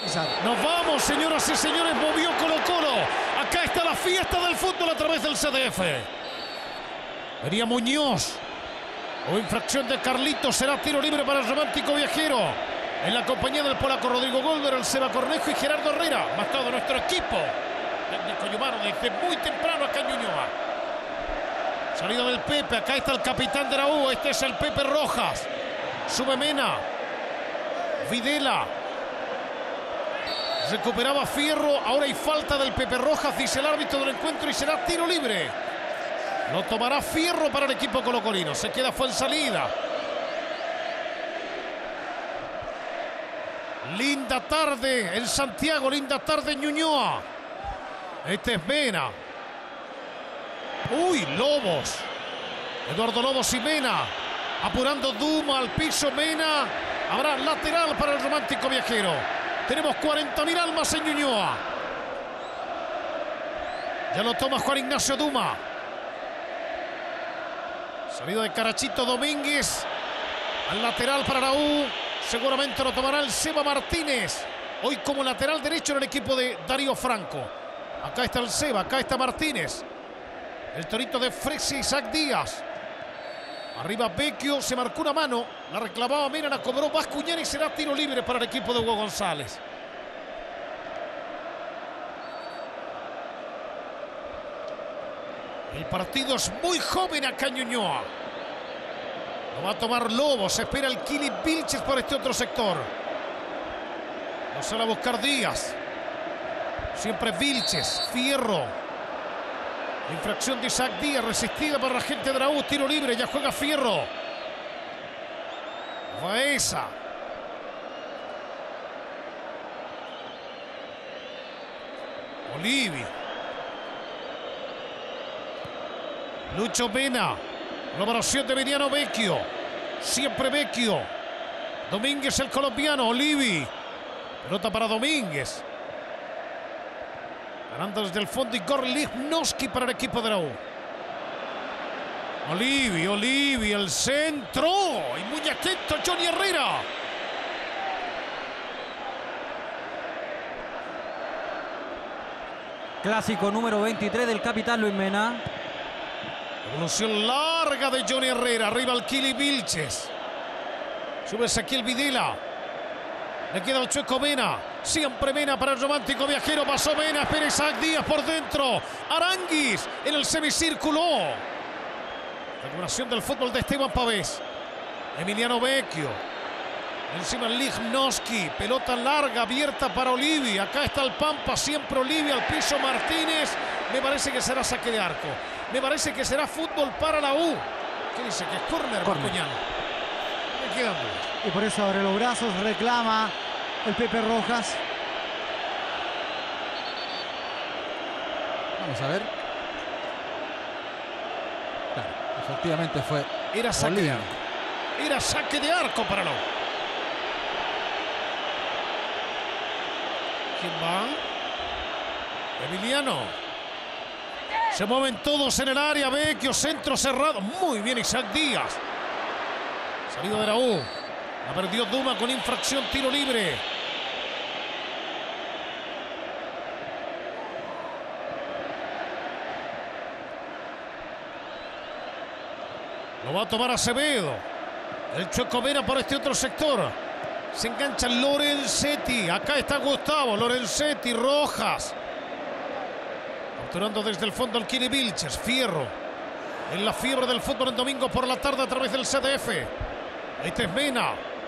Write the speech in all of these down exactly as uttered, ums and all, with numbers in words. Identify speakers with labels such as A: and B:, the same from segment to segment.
A: Nos vamos, señoras y señores, movió Colo-Colo. Acá está la fiesta del fútbol a través del C D F. Venía Muñoz. O infracción de Carlitos, será tiro libre para el Romántico Viajero. En la compañía del polaco Rodrigo Golder, el Seba Cornejo y Gerardo Herrera. Más todo nuestro equipo. Técnico Yumano desde muy temprano acá en Ñuñoa. Salida del Pepe, acá está el capitán de la U. Este es el Pepe Rojas. Sube Mena. Videla. Recuperaba Fierro. Ahora hay falta del Pepe Rojas, dice el árbitro del encuentro, y será tiro libre. Lo tomará Fierro para el equipo colocolino. Se queda fue en salida. Linda tarde en Santiago, linda tarde en Ñuñoa. Este es Mena. Uy, Lobos. Eduardo Lobos y Mena. Apurando Duma al piso, Mena. Habrá lateral para el Romántico Viajero. Tenemos cuarenta mil almas en Ñuñoa. Ya lo toma Juan Ignacio Duma. Salida de Carachito Domínguez. Al lateral para la U. Seguramente lo tomará el Seba Martínez. Hoy como lateral derecho en el equipo de Darío Franco. Acá está el Seba, acá está Martínez. El torito de Frexi Isaac Díaz. Arriba Vecchio, se marcó una mano. La reclamaba Mena, la cobró Bascuñán y será tiro libre para el equipo de Hugo González. El partido es muy joven acá en Ñuñoa. Lo va a tomar Lobos. Se espera el Kili Vilches por este otro sector. Lo sale a buscar Díaz. Siempre Vilches. Fierro. Infracción de Isaac Díaz. Resistida por la gente de la U. Tiro libre. Ya juega Fierro. Baeza. Olivi. Lucho Mena. Colaboración de Emiliano Vecchio. Siempre Vecchio. Domínguez el colombiano. Olivi. Pelota para Domínguez. Ganando desde el fondo Igor Lichnowsky para el equipo de la U. Olivi, Olivi, el centro. Y muy atento Johnny Herrera.
B: Clásico número veintitrés del capitán Luis Mena.
A: Evolución larga de Johnny Herrera. Arriba el Kili Vilches. Sube Ezequiel Videla. Le queda el Chueco Mena. Siempre Mena para el Romántico Viajero. Pasó Mena. Espera Isaac Díaz por dentro. Aranguis en el semicírculo. Recuperación del fútbol de Esteban Pavés. Emiliano Vecchio. Encima Lichnowsky. Pelota larga abierta para Olivi. Acá está el Pampa. Siempre Olivi al piso Martínez. Me parece que será saque de arco. Me parece que será fútbol para la U. ¿Qué dice? Que es córner, Bascuñán. Me quedan dudas.
C: Y por eso abre los brazos, reclama el Pepe Rojas.
D: Vamos a ver. Claro, efectivamente fue.
A: Era saque de arco. Era saque de arco para la U. ¿Quién va? Emiliano. Se mueven todos en el área. Vecchio, centro cerrado. Muy bien Isaac Díaz. Salido de la U. La perdió Duma con infracción, tiro libre. Lo va a tomar Acevedo. El Chueco Mena por este otro sector. Se engancha Lorenzetti. Acá está Gustavo. Lorenzetti, Rojas. Capturando desde el fondo el Kili Vilches. Fierro. En la fiebre del fútbol en domingo por la tarde a través del C D F. Este es Mena.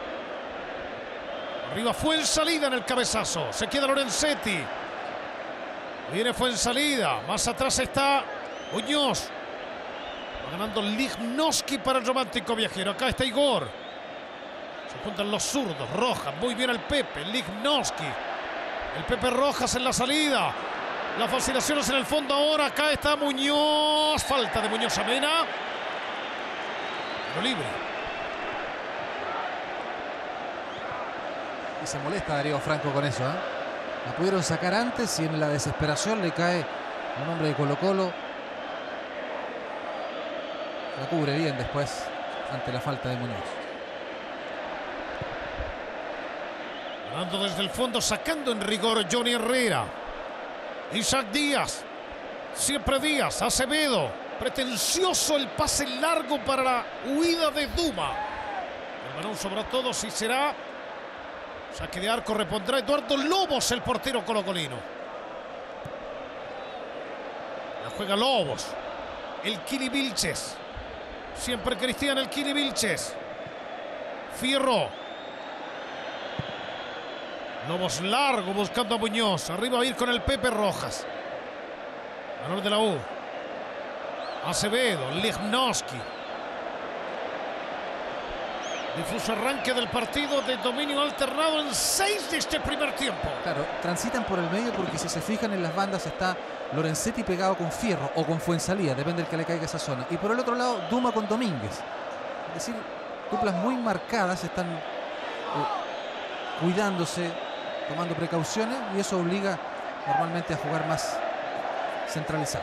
A: Arriba fue en salida en el cabezazo. Se queda Lorenzetti. Viene fue en salida. Más atrás está Muñoz. Va ganando Lichnowsky para el Romántico Viajero. Acá está Igor. Se juntan los zurdos. Rojas. Muy bien el Pepe. Lichnowsky. El Pepe Rojas en la salida. Las fascinaciones en el fondo ahora. Acá está Muñoz. Falta de Muñoz a Mena. Lo libre.
D: Y se molesta Darío Franco con eso, ¿eh? La pudieron sacar antes y en la desesperación le cae un hombre de Colo-Colo. La cubre bien después ante la falta de Muñoz.
A: Ganando desde el fondo, sacando en rigor Johnny Herrera. Isaac Díaz. Siempre Díaz. Acevedo. Pretencioso el pase largo para la huida de Duma. El balón sobre todos y será saque de arco. Repondrá Eduardo Lobos, el portero colocolino. La juega Lobos. El Kili Vilches. Siempre Cristian el Kili Vilches. Fierro. Lobos largo buscando a Muñoz. Arriba va a ir con el Pepe Rojas. Valor de la U. Acevedo. Lichnowsky. Difuso arranque del partido de dominio alternado en seis de este primer tiempo.
D: Claro, transitan por el medio porque si se fijan en las bandas está Lorenzetti pegado con Fierro o con Fuenzalía, depende del que le caiga esa zona. Y por el otro lado, Duma con Domínguez. Es decir, duplas muy marcadas, están eh, cuidándose, tomando precauciones y eso obliga normalmente a jugar más centralizado.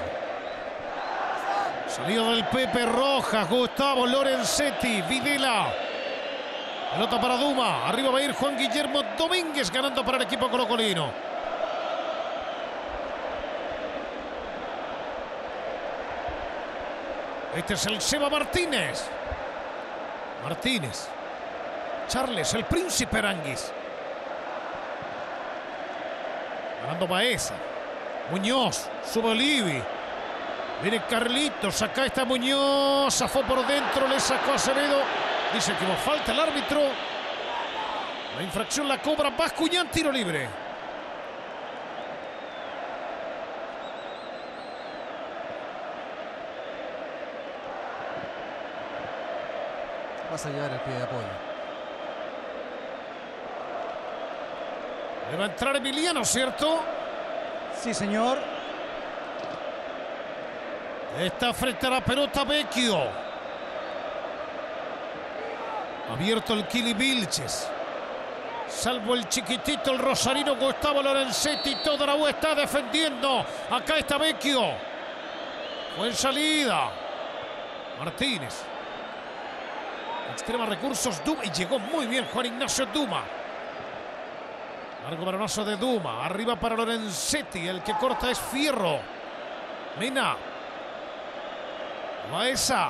A: Salida del Pepe Rojas, Gustavo Lorenzetti, Videla. Pelota para Duma. Arriba va a ir Juan Guillermo Domínguez ganando para el equipo colocolino. Este es el Seba Martínez. Martínez. Charles, el príncipe Aranguis. Ganando Baeza. Muñoz. Sube Olivi. Viene Carlitos. Acá está Muñoz. Zafó por dentro. Le sacó a Acevedo. Dice que no falta el árbitro. La infracción la cobra Bascuñán, tiro libre.
D: Vas a llevar el pie de apoyo.
A: Le va a entrar Emiliano, ¿cierto?
C: Sí, señor.
A: Está frente a la pelota Vecchio. Abierto el Kili Vilches. Salvo el chiquitito, el rosarino Gustavo Lorenzetti. Toda la U está defendiendo. Acá está Vecchio. Fue en salida. Martínez. Extrema recursos Duma. Y llegó muy bien Juan Ignacio Duma. Largo balonazo de Duma. Arriba para Lorenzetti. El que corta es Fierro. Mina. Baeza.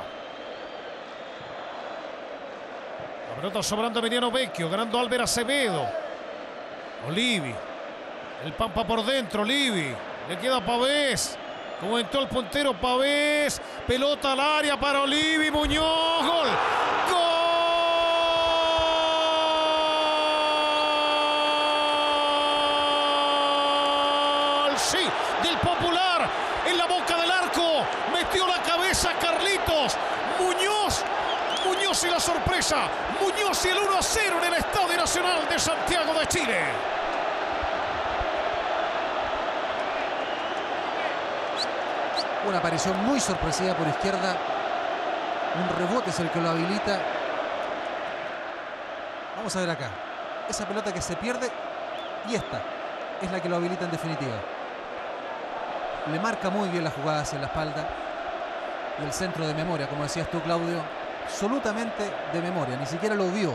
A: La pelota sobrando Emiliano Vecchio, ganando Álvaro Acevedo. Olivi. El Pampa por dentro, Olivi. Le queda Pavés. Como entró el puntero Pavés. Pelota al área para Olivi. Muñoz. Gol. Gol. Sí, del Popular. En la boca del arco. Metió la cabeza Carlitos. Muñoz. Muñoz y la sorpresa. Muñoz y el uno a cero en el Estadio Nacional de Santiago de Chile.
D: Una aparición muy sorpresiva por izquierda. Un rebote es el que lo habilita. Vamos a ver acá. Esa pelota que se pierde y esta es la que lo habilita en definitiva. Le marca muy bien la jugada hacia la espalda. Y el centro de memoria, como decías tú, Claudio. Absolutamente de memoria, ni siquiera lo vio.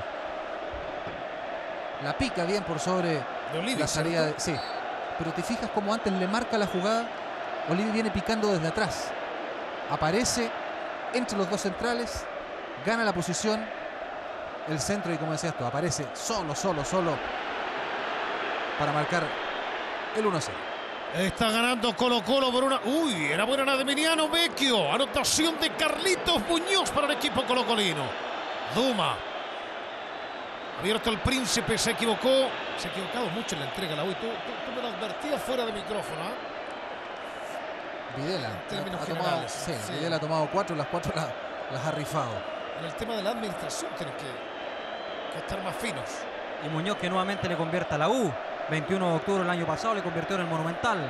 D: La pica bien por sobre
A: de Olivi,
D: la salida de, sí, pero te fijas como antes le marca la jugada. Olivi viene picando desde atrás, aparece entre los dos centrales, gana la posición, el centro y como decías tú, aparece solo, solo, solo para marcar el uno a cero.
A: Está ganando Colo Colo por una... Uy, era buena la de Emiliano Vecchio. Anotación de Carlitos Muñoz para el equipo colocolino. Duma. Abierto el Príncipe, se equivocó. Se ha equivocado mucho en la entrega la U. Tú, tú, tú me lo advertías fuera de micrófono, ¿eh?
D: Videla.
A: En términos
D: ha tomado,
A: generales.
D: sí,
A: Sí.
D: Videla ha tomado cuatro, las cuatro las, las ha rifado.
A: En el tema de la administración tienen que, que estar más finos.
B: Y Muñoz que nuevamente le convierte a la U. veintiuno de octubre del año pasado le convirtió en el Monumental.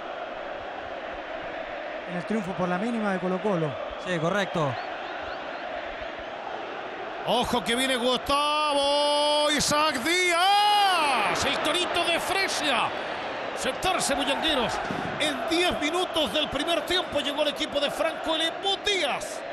C: En el triunfo por la mínima de Colo Colo.
B: Sí, correcto.
A: Ojo que viene Gustavo Isaac Díaz. El torito de Fresia. Sentarse, bullangueros. En diez minutos del primer tiempo llegó el equipo de Franco el Emo Díaz.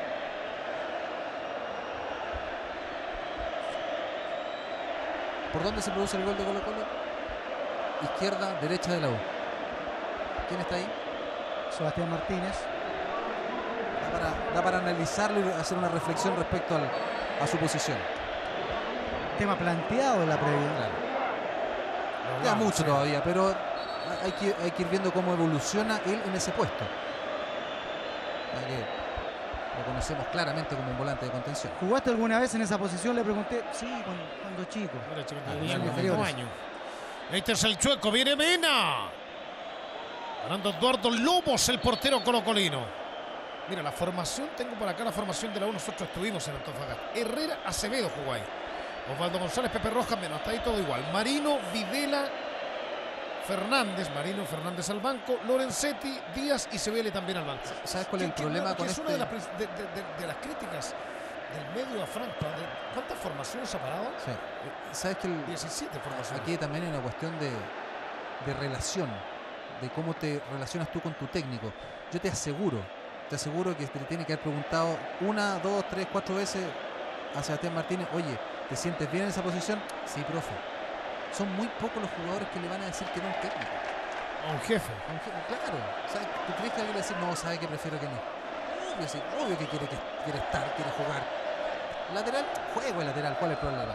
D: ¿Por dónde se produce el gol de Colo Colo? Izquierda, derecha de la U. ¿Quién está ahí?
C: Sebastián Martínez.
D: Da para, da para analizarlo y hacer una reflexión respecto al, a su posición.
C: Tema planteado en la previa.
D: Claro. Queda mucho todavía, pero hay que, hay que ir viendo cómo evoluciona él en ese puesto. Ya que lo conocemos claramente como un volante de contención.
C: ¿Jugaste alguna vez en esa posición? Le pregunté. Sí, cuando, cuando chico.
A: Ahora, chico,
C: Ah,
A: tenía
C: años
A: como
C: inferiores.
A: cinco años. Este es el Chueco, viene Mena. Ganando Eduardo Lobos, el portero colocolino. Mira, la formación, tengo por acá la formación de la U. Nosotros estuvimos en Antofagasta. Herrera, Acevedo jugó ahí. Osvaldo González, Pepe Rojas, menos. Hasta ahí todo igual. Marino, Videla, Fernández. Marino, Fernández al banco. Lorenzetti, Díaz y Sebele también al banco.
D: ¿Sabes cuál es el
A: Que- que-
D: problema
A: que
D: con
A: es
D: este?
A: una de las, prin- de, de- de- de las críticas del medio a Franco. de- ¿Cuántas formaciones ha parado?
D: Sí. ¿Sabes que el,
A: diecisiete formaciones.
D: aquí también hay una cuestión de, de relación, de cómo te relacionas tú con tu técnico? Yo te aseguro, te aseguro que te tiene que haber preguntado una, dos, tres, cuatro veces a Sebastián Martínez, oye, ¿te sientes bien en esa posición? Sí, profe. Son muy pocos los jugadores que le van a decir que no a un técnico.
A: A un jefe.
D: A un jefe, claro. ¿Sabes? ¿Tú crees que alguien le va a decir, no, sabe que prefiero que no? Obvio, sí, obvio que quiere, que quiere estar, quiere jugar. Lateral, juego el lateral, ¿cuál es el problema?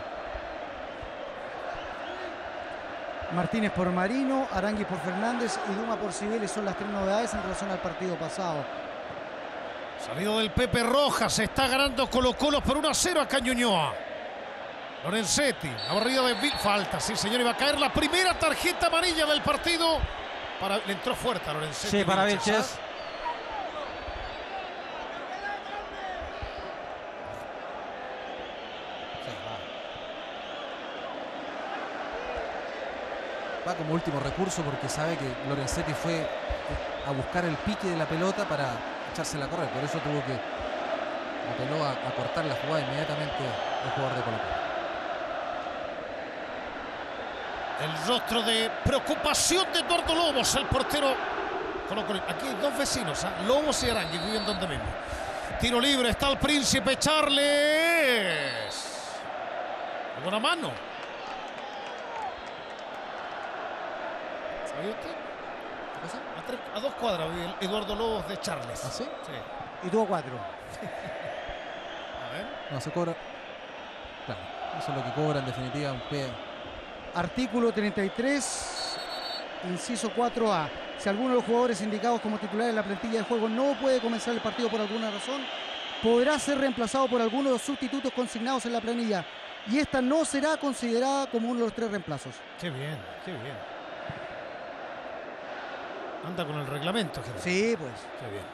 C: Martínez por Marino, Aranguis por Fernández y Duma por Cibeles son las tres novedades en relación al partido pasado.
A: Salido del Pepe Rojas, se está ganando Colo Colo por uno a cero acá en Ñuñoa. Lorenzetti, la barrida de Vil, falta, sí señor, iba a caer la primera tarjeta amarilla del partido. Para, le entró fuerte a Lorenzetti.
B: Sí, para
A: Vilches,
B: Vilches.
D: Va como último recurso porque sabe que Lorenzetti fue a buscar el pique de la pelota para echársela a correr. Por eso tuvo que apeló a, a cortar la jugada inmediatamente el jugador de Colo Colo.
A: El rostro de preocupación de Eduardo Lobos, el portero. Colo Colo. Aquí hay dos vecinos, ¿eh? Lobos y Arangui, viven donde mismo. Tiro libre, está el príncipe Charles. Buena mano. ¿Sabía usted?
D: ¿Qué cosa?
A: A, tres- a dos cuadras vive el Eduardo Lobos de Charles.
D: ¿Ah, sí?
A: Sí.
C: Y tuvo cuatro.
A: A ver.
D: No, se cobra. Claro, eso es lo que cobra en definitiva un pie.
C: Artículo treinta y tres, inciso cuatro A. Si alguno de los jugadores indicados como titular en la plantilla de juego no puede comenzar el partido por alguna razón, podrá ser reemplazado por alguno de los sustitutos consignados en la planilla y esta no será considerada como uno de los tres reemplazos.
A: Qué bien, qué bien. Anda con el reglamento, Gerardo.
C: Sí, pues.
A: Qué bien.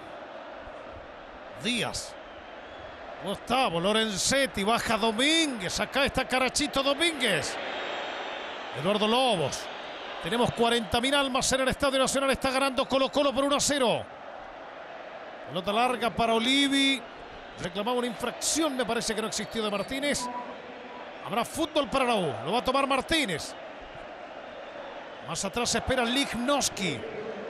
A: Díaz. Gustavo, Lorenzetti, baja Domínguez. Acá está Carachito Domínguez. Eduardo Lobos. Tenemos cuarenta mil almas en el Estadio Nacional. Está ganando Colo Colo por uno a cero. Pelota larga para Olivi. Reclamaba una infracción, me parece que no existió, de Martínez. Habrá fútbol para la U. Lo va a tomar Martínez. Más atrás se espera Lichnowsky.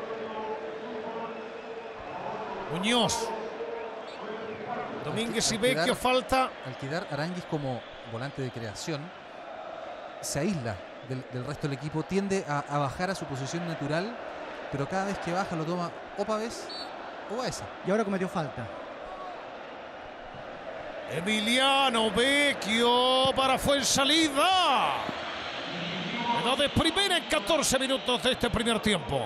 A: Muñoz. Domínguez y
D: Al quedar-
A: Vecchio, falta.
D: Al quedar Aranguis como volante de creación, se aísla del, del resto del equipo, tiende a, a bajar a su posición natural, pero cada vez que baja lo toma o Pavés o Baeza.
C: Y ahora cometió falta.
A: Emiliano Vecchio para Fuensalida. Le da de primera en catorce minutos de este primer tiempo.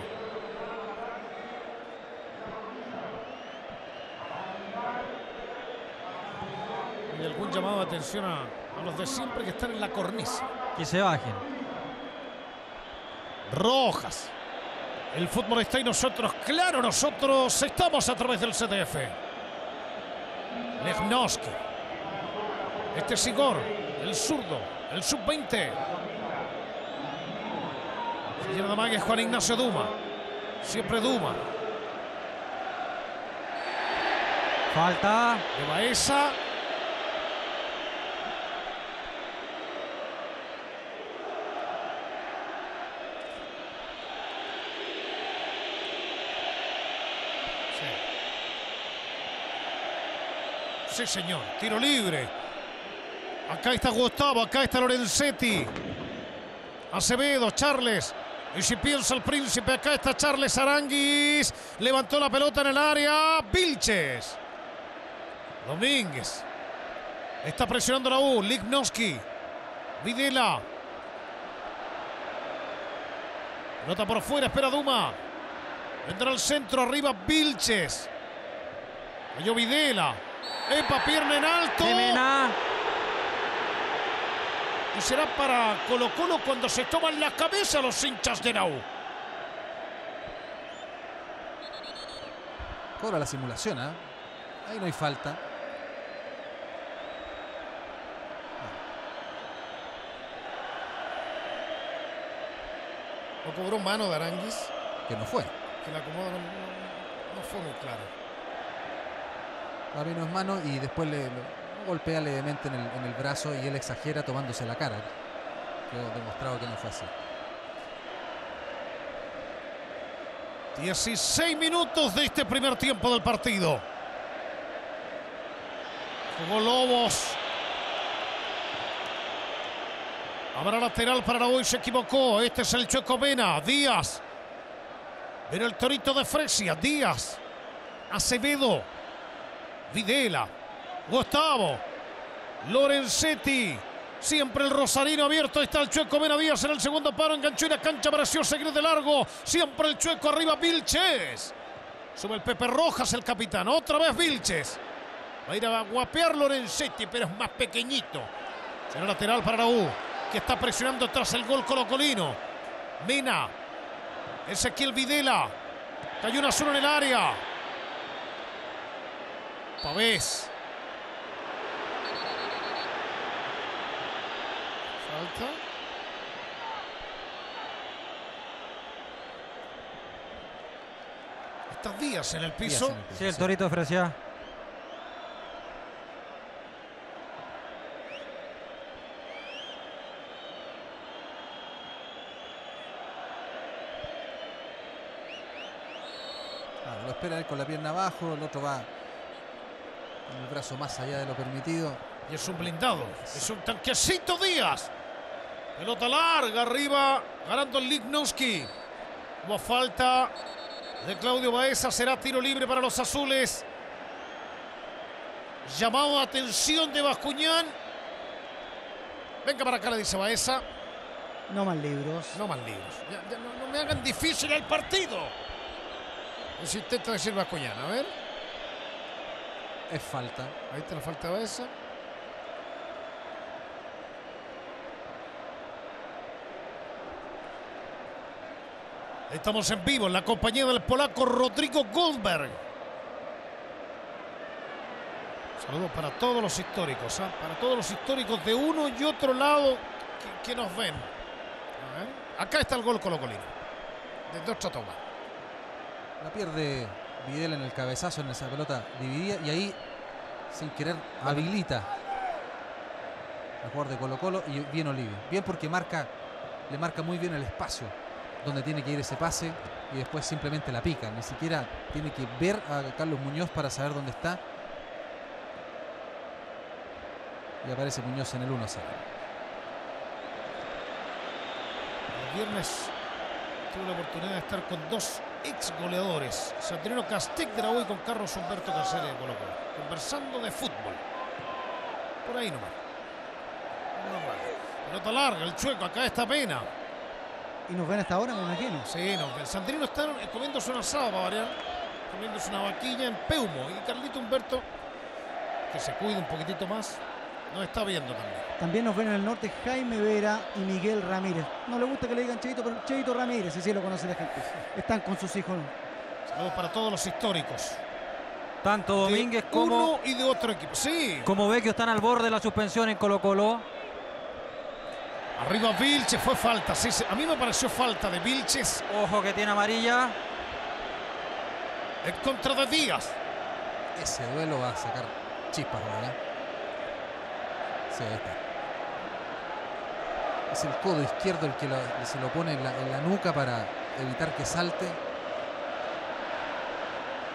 A: ¿Hay algún llamado de atención a, a los de siempre que están en la cornisa?
B: Que se bajen.
A: Rojas. El fútbol está y nosotros, claro, nosotros estamos a través del C D F. Lechnowsky. Este es Igor, el zurdo, el sub veinte. Se llena de magia Juan Ignacio Duma. Siempre Duma.
B: Falta.
A: De Baeza. Sí, señor. Tiro libre. Acá está Gustavo, acá está Lorenzetti. Acevedo, Charles. Y si piensa el príncipe, acá está Charles Aranguis. Levantó la pelota en el área. Vilches. Domínguez. Está presionando la U. Lichnowsky. Videla. Pelota por fuera, espera Duma. Vendrá al centro, arriba Vilches. Cayó Videla. Epa, pierna en alto.
B: Mena.
A: Y será para Colo Colo cuando se toman la cabeza los hinchas de la U.
D: Cobra la simulación, ¿eh? Ahí no hay falta.
A: ¿No cobró mano de Aranguis?
D: Que no fue.
A: Que la acomoda no, no, no fue muy claro.
D: A mí no es mano y después le, le golpea levemente en el, en el brazo y él exagera tomándose la cara. Quedó demostrado que no fue así.
A: dieciséis minutos de este primer tiempo del partido. Jugó Lobos. Habrá lateral para la U y se equivocó. Este es el Chueco Mena. Díaz. Era el Torito de Fresia. Díaz. Acevedo. Videla. Gustavo. Lorenzetti. Siempre el Rosarino abierto. Ahí está el Chueco Mena Díaz en el segundo paro. Enganchó y la cancha pareció seguir de largo. Siempre el Chueco arriba. Vilches. Sube el Pepe Rojas, el capitán. Otra vez Vilches. Va a ir a guapear Lorenzetti, pero es más pequeñito. Será lateral para la U, que está presionando tras el gol colocolino. Mena. Ezequiel Videla. Cayó una zona en el área. Pavés. Falta. Estás Díaz en el piso.
D: Díaz en el piso,
B: Sí, el
D: sí.
B: Torito de Fresia.
D: Claro, lo espera él con la pierna abajo, el otro va con el brazo más allá de lo permitido.
A: Y es un blindado. Es un tanquecito Díaz. Pelota larga arriba. Ganando el Lichnowsky. Como falta de Claudio Baeza. Será tiro libre para los azules. Llamado de atención de Bascuñán. Venga para acá, le dice Baeza.
C: No más libros.
A: No más libros. Ya, ya no, no me hagan difícil el partido. Eso intenta decir Bascuñán. A ver.
D: Es falta.
A: Ahí está la falta de Baeza. Estamos en vivo en la compañía del polaco Rodrigo Goldberg. Saludos para todos los históricos, ¿eh? Para todos los históricos de uno y otro lado que, que nos ven. A ver. Acá está el gol colocolino. Desde otra toma.
D: La pierde Videla en el cabezazo en esa pelota dividida y ahí, sin querer, habilita al jugador de Colo Colo y bien Olivia. Bien porque marca, le marca muy bien el espacio donde tiene que ir ese pase y después simplemente la pica. Ni siquiera tiene que ver a Carlos Muñoz para saber dónde está. Y aparece Muñoz en el uno a cero.
A: El viernes tuve la oportunidad de estar con dos ex goleadores, Sandrino Castec de la U y con Carlos Humberto Cáceres de Colo Colo, conversando de fútbol. Por ahí nomás. Pelota larga, el Chueco, acá está Mena.
C: Y nos ven hasta ahora, me imagino.
A: Sí, no, el Sandrino está comiéndose un asado para variar, comiéndose una vaquilla en Peumo. Y Carlito Humberto, que se cuide un poquitito más, nos está viendo también.
C: También nos ven en el norte Jaime Vera y Miguel Ramírez. No le gusta que le digan Cheito, pero Cheito Ramírez, así lo conoce la gente. Están con sus hijos.
A: Saludos para todos los históricos.
B: Tanto Domínguez
A: de
B: como,
A: uno y de otro equipo. Sí.
B: como Vecchio están al borde de la suspensión en Colo Colo.
A: Arriba Vilches, fue falta. Sí, sí, a mí me pareció falta de Vilches
B: Ojo que tiene amarilla.
A: en contra de Díaz.
D: Ese duelo va a sacar chispas, ¿verdad? Sí, ahí está. Es el codo izquierdo el que lo, se lo pone en la, en la nuca para evitar que salte.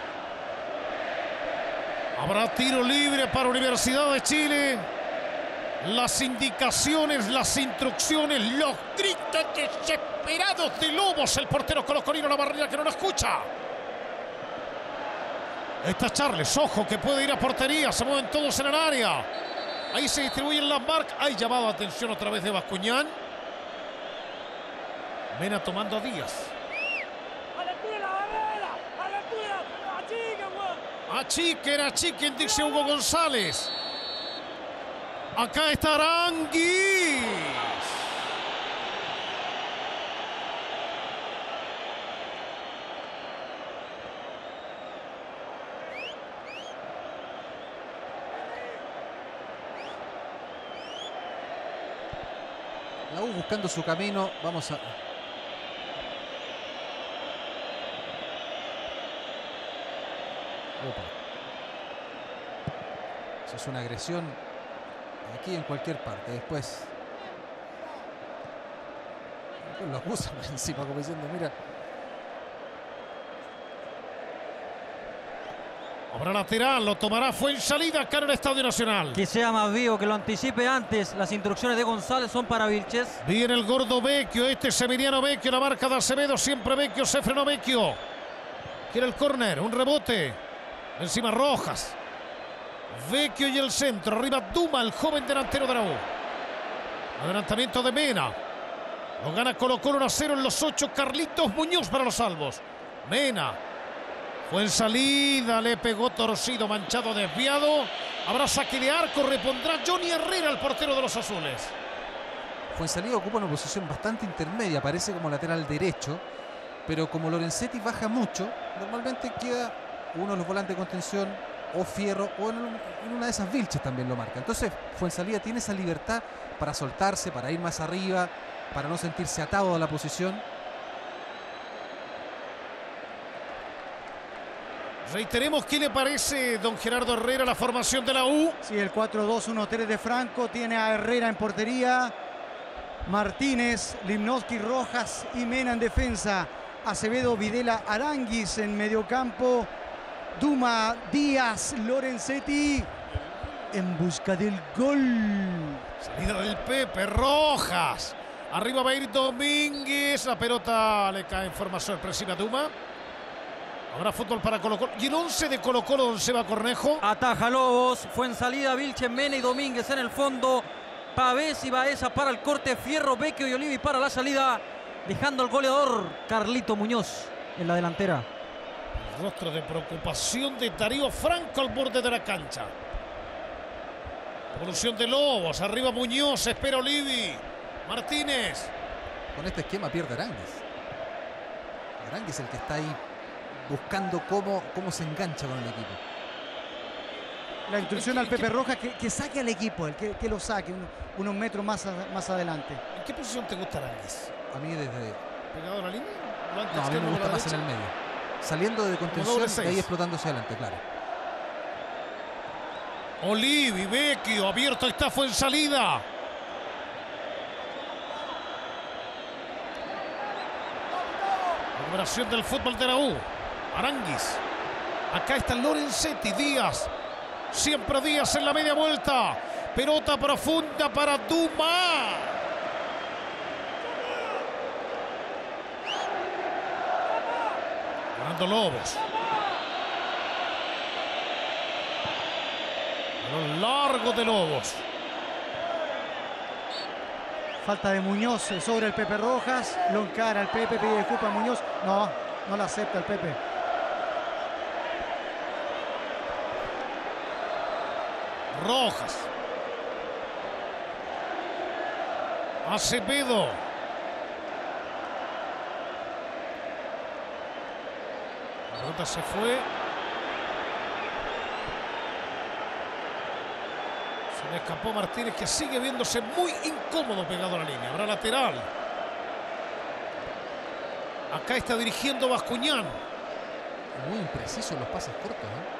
A: Habrá tiro libre para Universidad de Chile. Las indicaciones, las instrucciones, los gritos desesperados de Lobos. El portero colocolino, la barrera que no lo escucha. Está Charles, ojo que puede ir a portería. Se mueven todos en el área. Ahí se distribuyen las marcas. Hay llamado a atención otra vez de Bascuñán. Mena tomando a Díaz. Achiquen, achiquen, dice Hugo González. Acá está Aranguis.
D: La U buscando su camino. Vamos a... Opa. Eso es una agresión aquí en cualquier parte. Después, después lo acusa por encima, como diciendo, mira.
A: Habrá lateral, lo tomará Fuenzalida acá en el Estadio Nacional.
B: Que sea más vivo, que lo anticipe antes. Las instrucciones de González son para Vilches.
A: Viene el gordo Vecchio, este es Emiliano Vecchio, la marca de Acevedo, siempre Vecchio, se frenó Vecchio. Quiere el córner, un rebote. Encima Rojas. Vecchio y el centro. Arriba Duma, el joven delantero de la U. Adelantamiento de Mena. Lo gana Colo-Colo uno a cero en los ocho. Carlitos Muñoz para los salvos. Mena. Fue en salida. Le pegó torcido, manchado, desviado. Habrá saque de arco. Repondrá Johnny Herrera, el portero de los azules.
D: Fuenzalida ocupa una posición bastante intermedia. Aparece como lateral derecho. Pero como Lorenzetti baja mucho, normalmente queda uno de los volantes de contención, o Fierro, o en, en una de esas Vilches también lo marca. Entonces Fuenzalida tiene esa libertad para soltarse, para ir más arriba, para no sentirse atado a la posición.
A: Reiteremos, ¿qué le parece, don Gerardo Herrera, la formación de la U?
C: Sí, el cuatro dos uno tres de Franco. Tiene a Herrera en portería, Martínez, Limnowski, Rojas y Mena en defensa. Acevedo, Videla, Aranguis en mediocampo. Duma, Díaz, Lorenzetti en busca del gol.
A: Salida del Pepe, Rojas. Arriba va a ir Domínguez. La pelota le cae en forma sorpresiva a Duma. Habrá fútbol para Colo-Colo. Y el once de Colo-Colo, don Seba Cornejo.
B: Ataja Lobos. Fue en salida Vilches, Mena y Domínguez en el fondo. Pavés y Baeza para el corte. Fierro, Vecchio y Olivi para la salida. Dejando el goleador Carlito Muñoz en la delantera.
A: El rostro de preocupación de Darío Franco al borde de la cancha. Evolución de Lobos. Arriba Muñoz. Espera Olivi. Martínez.
D: Con este esquema pierde Aranguis. Aranguis es el que está ahí buscando cómo, cómo se engancha con el equipo.
C: La instrucción al Pepe Rojas que, que saque al equipo, el que, que lo saque un, unos metros más, a, más adelante.
A: ¿En qué posición te gusta Aranguis?
D: A mí desde...
A: ¿Pegado a la línea?
D: No, a mí me gusta más en el medio. Saliendo de contención y ahí explotando hacia adelante, claro.
A: Olivi, Vecchio, abierto está, fue en salida. Recuperación del fútbol de la U. Aranguis. Acá está Lorenzetti, Díaz. Siempre Díaz en la media vuelta. Pelota profunda para Duma. Ganando Lobos. A lo largo de Lobos.
C: Falta de Muñoz sobre el Pepe Rojas. Lo encara el Pepe, pide disculpas a Muñoz. No, no la acepta el Pepe.
A: Rojas. Acevedo. La pelota se fue. Se le escapó Martínez, que sigue viéndose muy incómodo pegado a la línea. Habrá lateral. Acá está dirigiendo Bascuñán.
D: Muy impreciso los pases cortos, ¿eh?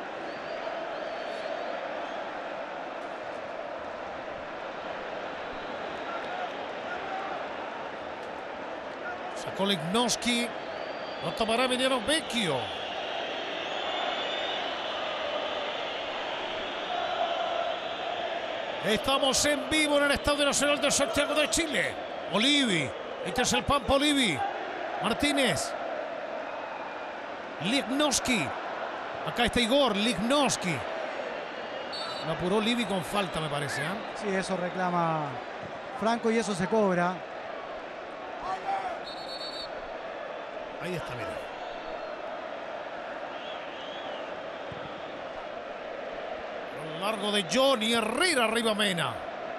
A: Sacó Limnowski. Lo tomará Emiliano Vecchio. Estamos en vivo en el Estadio Nacional de Santiago de Chile. Olivi. Este es el Pampa Olivi. Martínez. Lichnowsky. Acá está Igor Lichnowsky. Lo apuró Olivi con falta, me parece. ¿eh?
C: Sí, eso reclama Franco y eso se cobra.
A: Ahí está, mira. A lo largo de Johnny Herrera, arriba Mena.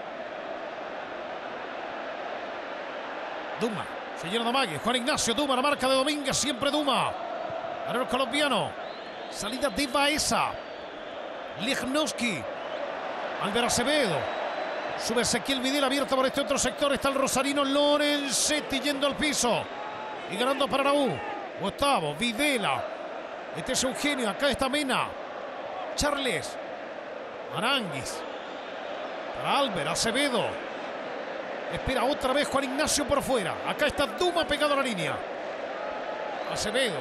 A: Duma, se llena de Magui. Juan Ignacio Duma, la marca de Domínguez, siempre Duma. Ahora el colombiano. Salida de Baeza. Lichnowsky. Álvaro Acevedo. Sube Ezequiel Videla, abierto por este otro sector. Está el rosarino Lorenzetti yendo al piso. Y ganando para la U. Gustavo, Videla. Este es Eugenio. Acá está Mena. Charles. Aranguis. Para Álvaro Acevedo. Espera otra vez Juan Ignacio por fuera. Acá está Duma pegado a la línea. Acevedo.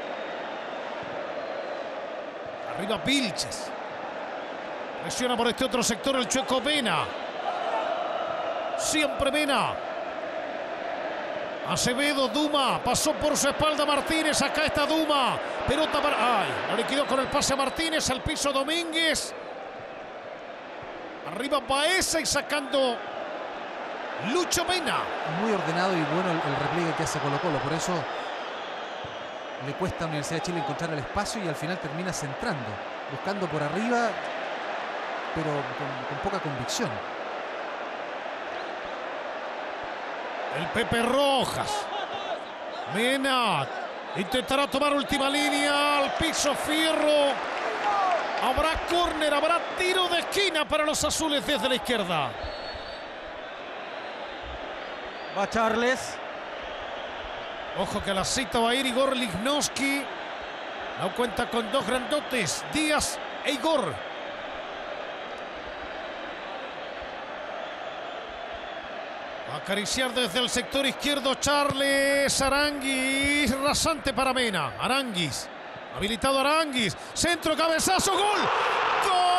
A: Arriba Vilches. Presiona por este otro sector el chueco Mena. Siempre Mena. Acevedo, Duma. Pasó por su espalda Martínez. Acá está Duma. Pelota para... ¡Ay! Lo liquidó con el pase a Martínez. Al piso Domínguez. Arriba Baeza y sacando... Lucho Mena.
D: Muy ordenado y bueno el, el repliegue que hace Colo Colo. Por eso le cuesta a la Universidad de Chile encontrar el espacio y al final termina centrando. Buscando por arriba, pero con, con poca convicción.
A: El Pepe Rojas. Mena. Intentará tomar última línea. Al piso Fierro. Habrá córner, habrá tiro de esquina para los azules desde la izquierda.
B: Va Charles.
A: Ojo que a la cita va a ir Igor Lichnowsky. No cuenta con dos grandotes, Díaz e Igor. Va a acariciar desde el sector izquierdo Charles. Aranguis. Rasante para Mena. Aranguis. Habilitado Aranguis. Centro, cabezazo, gol. ¡Gol!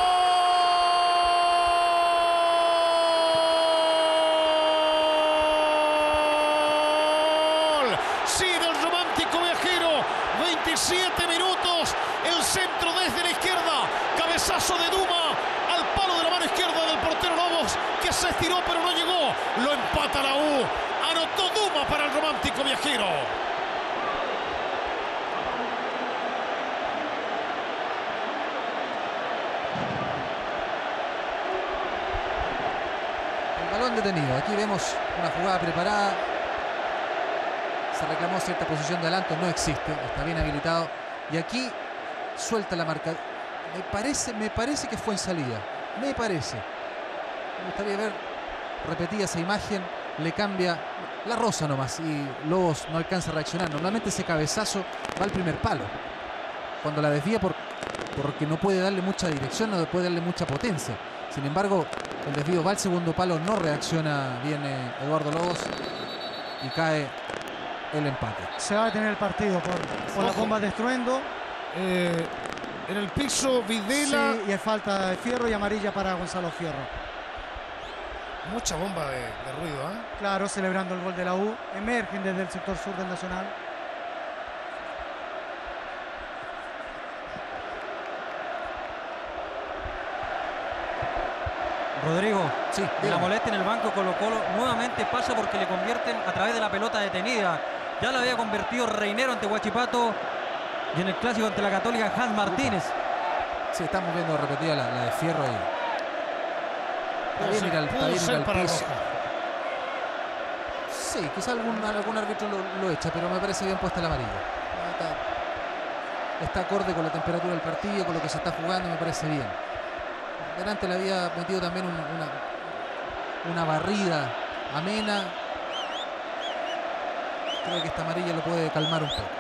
A: veintisiete minutos, el centro desde la izquierda, cabezazo de Duma al palo de la mano izquierda del portero Lobos, que se estiró pero no llegó, lo empata la U, anotó Duma para el romántico viajero.
D: El balón detenido, aquí vemos una jugada preparada. Se reclamó cierta posición de adelanto, no existe, está bien habilitado. Y aquí suelta la marca. Me parece, me parece que fue en salida. Me parece. Me gustaría ver repetida esa imagen. Le cambia la rosa nomás y Lobos no alcanza a reaccionar. Normalmente ese cabezazo va al primer palo. Cuando la desvía por, porque no puede darle mucha dirección, no puede darle mucha potencia. Sin embargo, el desvío va al segundo palo, no reacciona bien eh, Eduardo Lobos y cae el empate.
C: Se va a detener el partido por, por las bombas de estruendo.
A: Eh, en el piso Videla.
C: Sí, y hay falta de Fierro y amarilla para Gonzalo Fierro.
A: Mucha bomba de, de ruido, ¿eh?
C: Claro, celebrando el gol de la U. Emergen desde el sector sur del Nacional.
B: Rodrigo,
D: Sí,
B: la
D: dígame.
B: molestia en el banco Colo Colo nuevamente pasa porque le convierten a través de la pelota detenida. Ya la había convertido Reinero ante Huachipato y en el clásico ante la Católica Hans Martínez.
D: Sí, estamos viendo repetida la, la de Fierro ahí. Está bien ir al, está
A: Pudo
D: bien ir
A: ser
D: al
A: para
D: piso.
A: roja.
D: Sí, quizá algún, algún árbitro lo, lo echa, pero me parece bien puesta la amarilla. Está, está acorde con la temperatura del partido, con lo que se está jugando, me parece bien. Delante le había metido también una, una, una barrida amena. Creo que esta amarilla lo puede calmar un poco.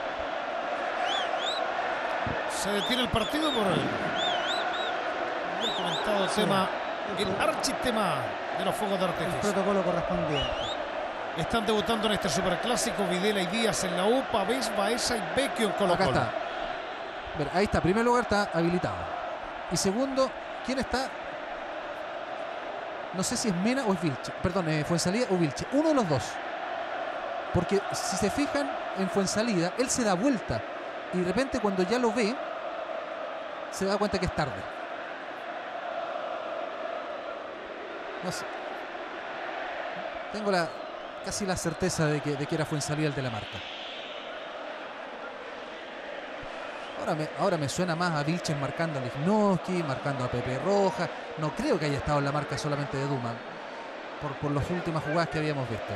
A: Se detiene el partido por el, el comentado
C: Sí.
A: tema, el architema de los fuegos de
C: El
A: artificio.
C: protocolo correspondiente.
A: Están debutando en este superclásico Videla y Díaz en la U, Pavés, Baeza y Vecchio en Colo
D: Acá
A: Colo.
D: está. Ver, ahí está. En primer lugar está habilitado. Y segundo, ¿quién está? No sé si es Mena o es Vilche. Perdón, eh, Fuenzalida o Vilche. Uno de los dos. Porque si se fijan en Fuenzalida, él se da vuelta. Y de repente cuando ya lo ve, se da cuenta que es tarde. No sé. Tengo la, casi la certeza de que, de que era Fuenzalida el de la marca. Ahora me, ahora me suena más a Vilches marcando a Lichnowsky, marcando a Pepe Rojas. No creo que haya estado en la marca solamente de Duman, por, por las últimas jugadas que habíamos visto.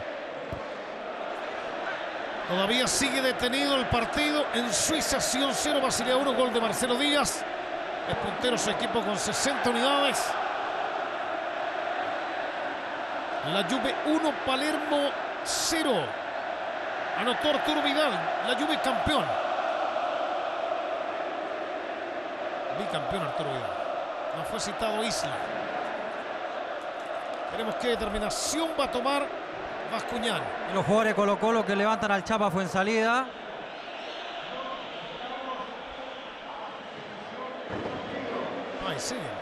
A: Todavía sigue detenido el partido en Suiza. Sion cero, Basilea uno, gol de Marcelo Díaz. Es puntero su equipo con sesenta unidades. La Juve uno, Palermo cero. Anotó Arturo Vidal. La Juve campeón. Bicampeón Arturo Vidal. No fue citado Isla. Veremos qué determinación va a tomar Bascuñán.
B: Y los jugadores de Colo Colo que levantan al Chapa Fuenzalida.
A: Ay, sigue.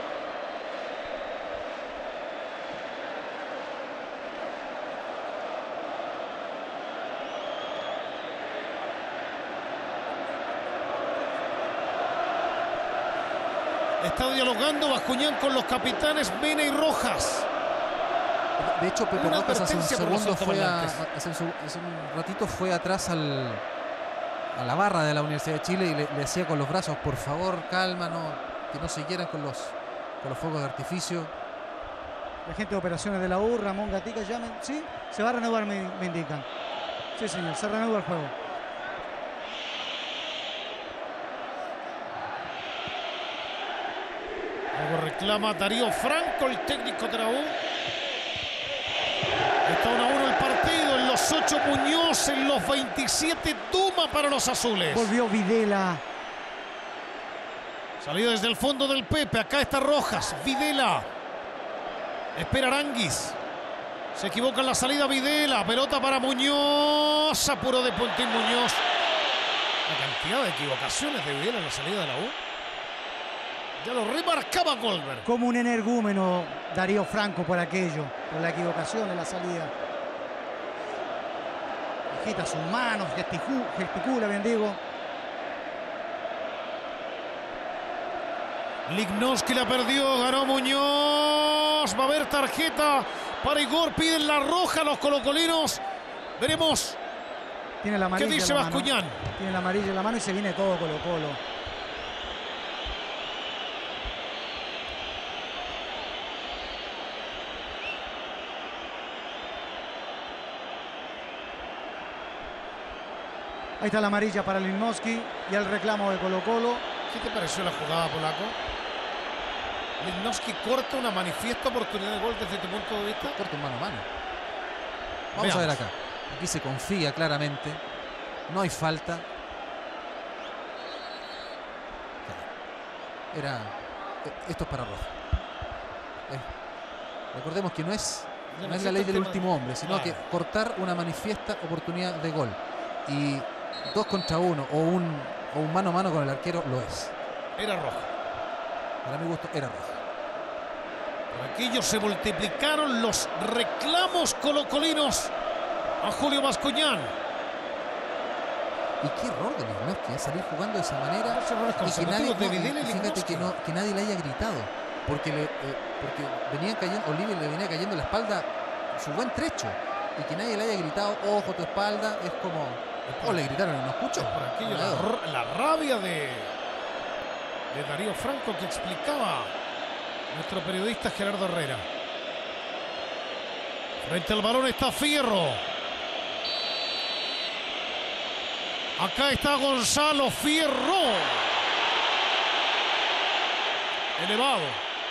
A: Está dialogando Bascuñán con los capitanes Mena y Rojas.
D: De hecho, Pepe
A: Una
D: Rojas hace un
A: advertencia por los
D: segundo fue a,
A: altoparlantes.
D: hace, un, hace un ratito fue atrás al, a la barra de la Universidad de Chile y le, le decía con los brazos, por favor, calma, no, que no se quieran con los, con los fuegos de artificio.
C: La gente de operaciones de la U, Ramón Gatica, llamen. Sí, se va a reanudar, me, me indican. Sí, señor, se reanuda el juego.
A: Luego reclama Darío Franco, el técnico de la U. Está uno a uno el partido. En los ocho Muñoz, en los veintisiete Duma para los azules.
C: Volvió Videla.
A: Salida desde el fondo del Pepe. Acá está Rojas. Videla. Espera Aranguis. Se equivoca en la salida Videla. Pelota para Muñoz. Apuró de Pontín Muñoz. La cantidad de equivocaciones de Videla en la salida de la U. Ya lo remarcaba Goldberg.
C: Como un energúmeno Darío Franco por aquello, por la equivocación en la salida. Agita sus manos, gesticu- gesticula, bien digo.
A: Lichnowsky la perdió, ganó Muñoz. Va a haber tarjeta para Igor. Piden la roja a los colocolinos. Veremos
C: Tiene la amarilla
A: qué dice
C: en la mano.
A: Bascuñán.
C: Tiene la amarilla en la mano y se viene todo Colo Colo. Ahí está la amarilla para Lichnowsky y el reclamo de Colo Colo.
A: ¿Qué te pareció la jugada, Polaco? Lichnowsky corta una manifiesta oportunidad de gol desde tu punto de vista.
D: Corta un mano a mano. Vamos
A: Veamos.
D: a ver acá. Aquí se confía claramente. No hay falta. Era... Esto es para Roja. Eh, recordemos que no es,
A: Ya
D: no es
A: no
D: la ley
A: existe el
D: del
A: tema
D: último
A: de-
D: hombre, sino
A: Claro.
D: que cortar una manifiesta oportunidad de gol. Y dos contra uno o un, o un mano a mano con el arquero lo es.
A: Era roja.
D: Para mi gusto era Roja.
A: Por aquello se multiplicaron los reclamos colocolinos a Julio Bascuñán.
D: Y qué error de Lichnowsky, ¿eh? Salir jugando de esa manera
A: Dos errores
D: y que nadie,
A: consecutivos de
D: no, y
A: Videla y
D: fíjate
A: Lichnowsky.
D: que, no, que nadie le haya gritado, porque, le, eh, porque venían cayendo, Oliver le venía cayendo en la espalda su buen trecho, y que nadie le haya gritado, ojo tu espalda, es como, oh, le gritaron y no escuchó.
A: Por aquello la,
D: Goleador.
A: r- la rabia de, de Darío Franco que explicaba nuestro periodista Gerardo Herrera. Frente al balón está Fierro. Acá está Gonzalo Fierro. Elevado.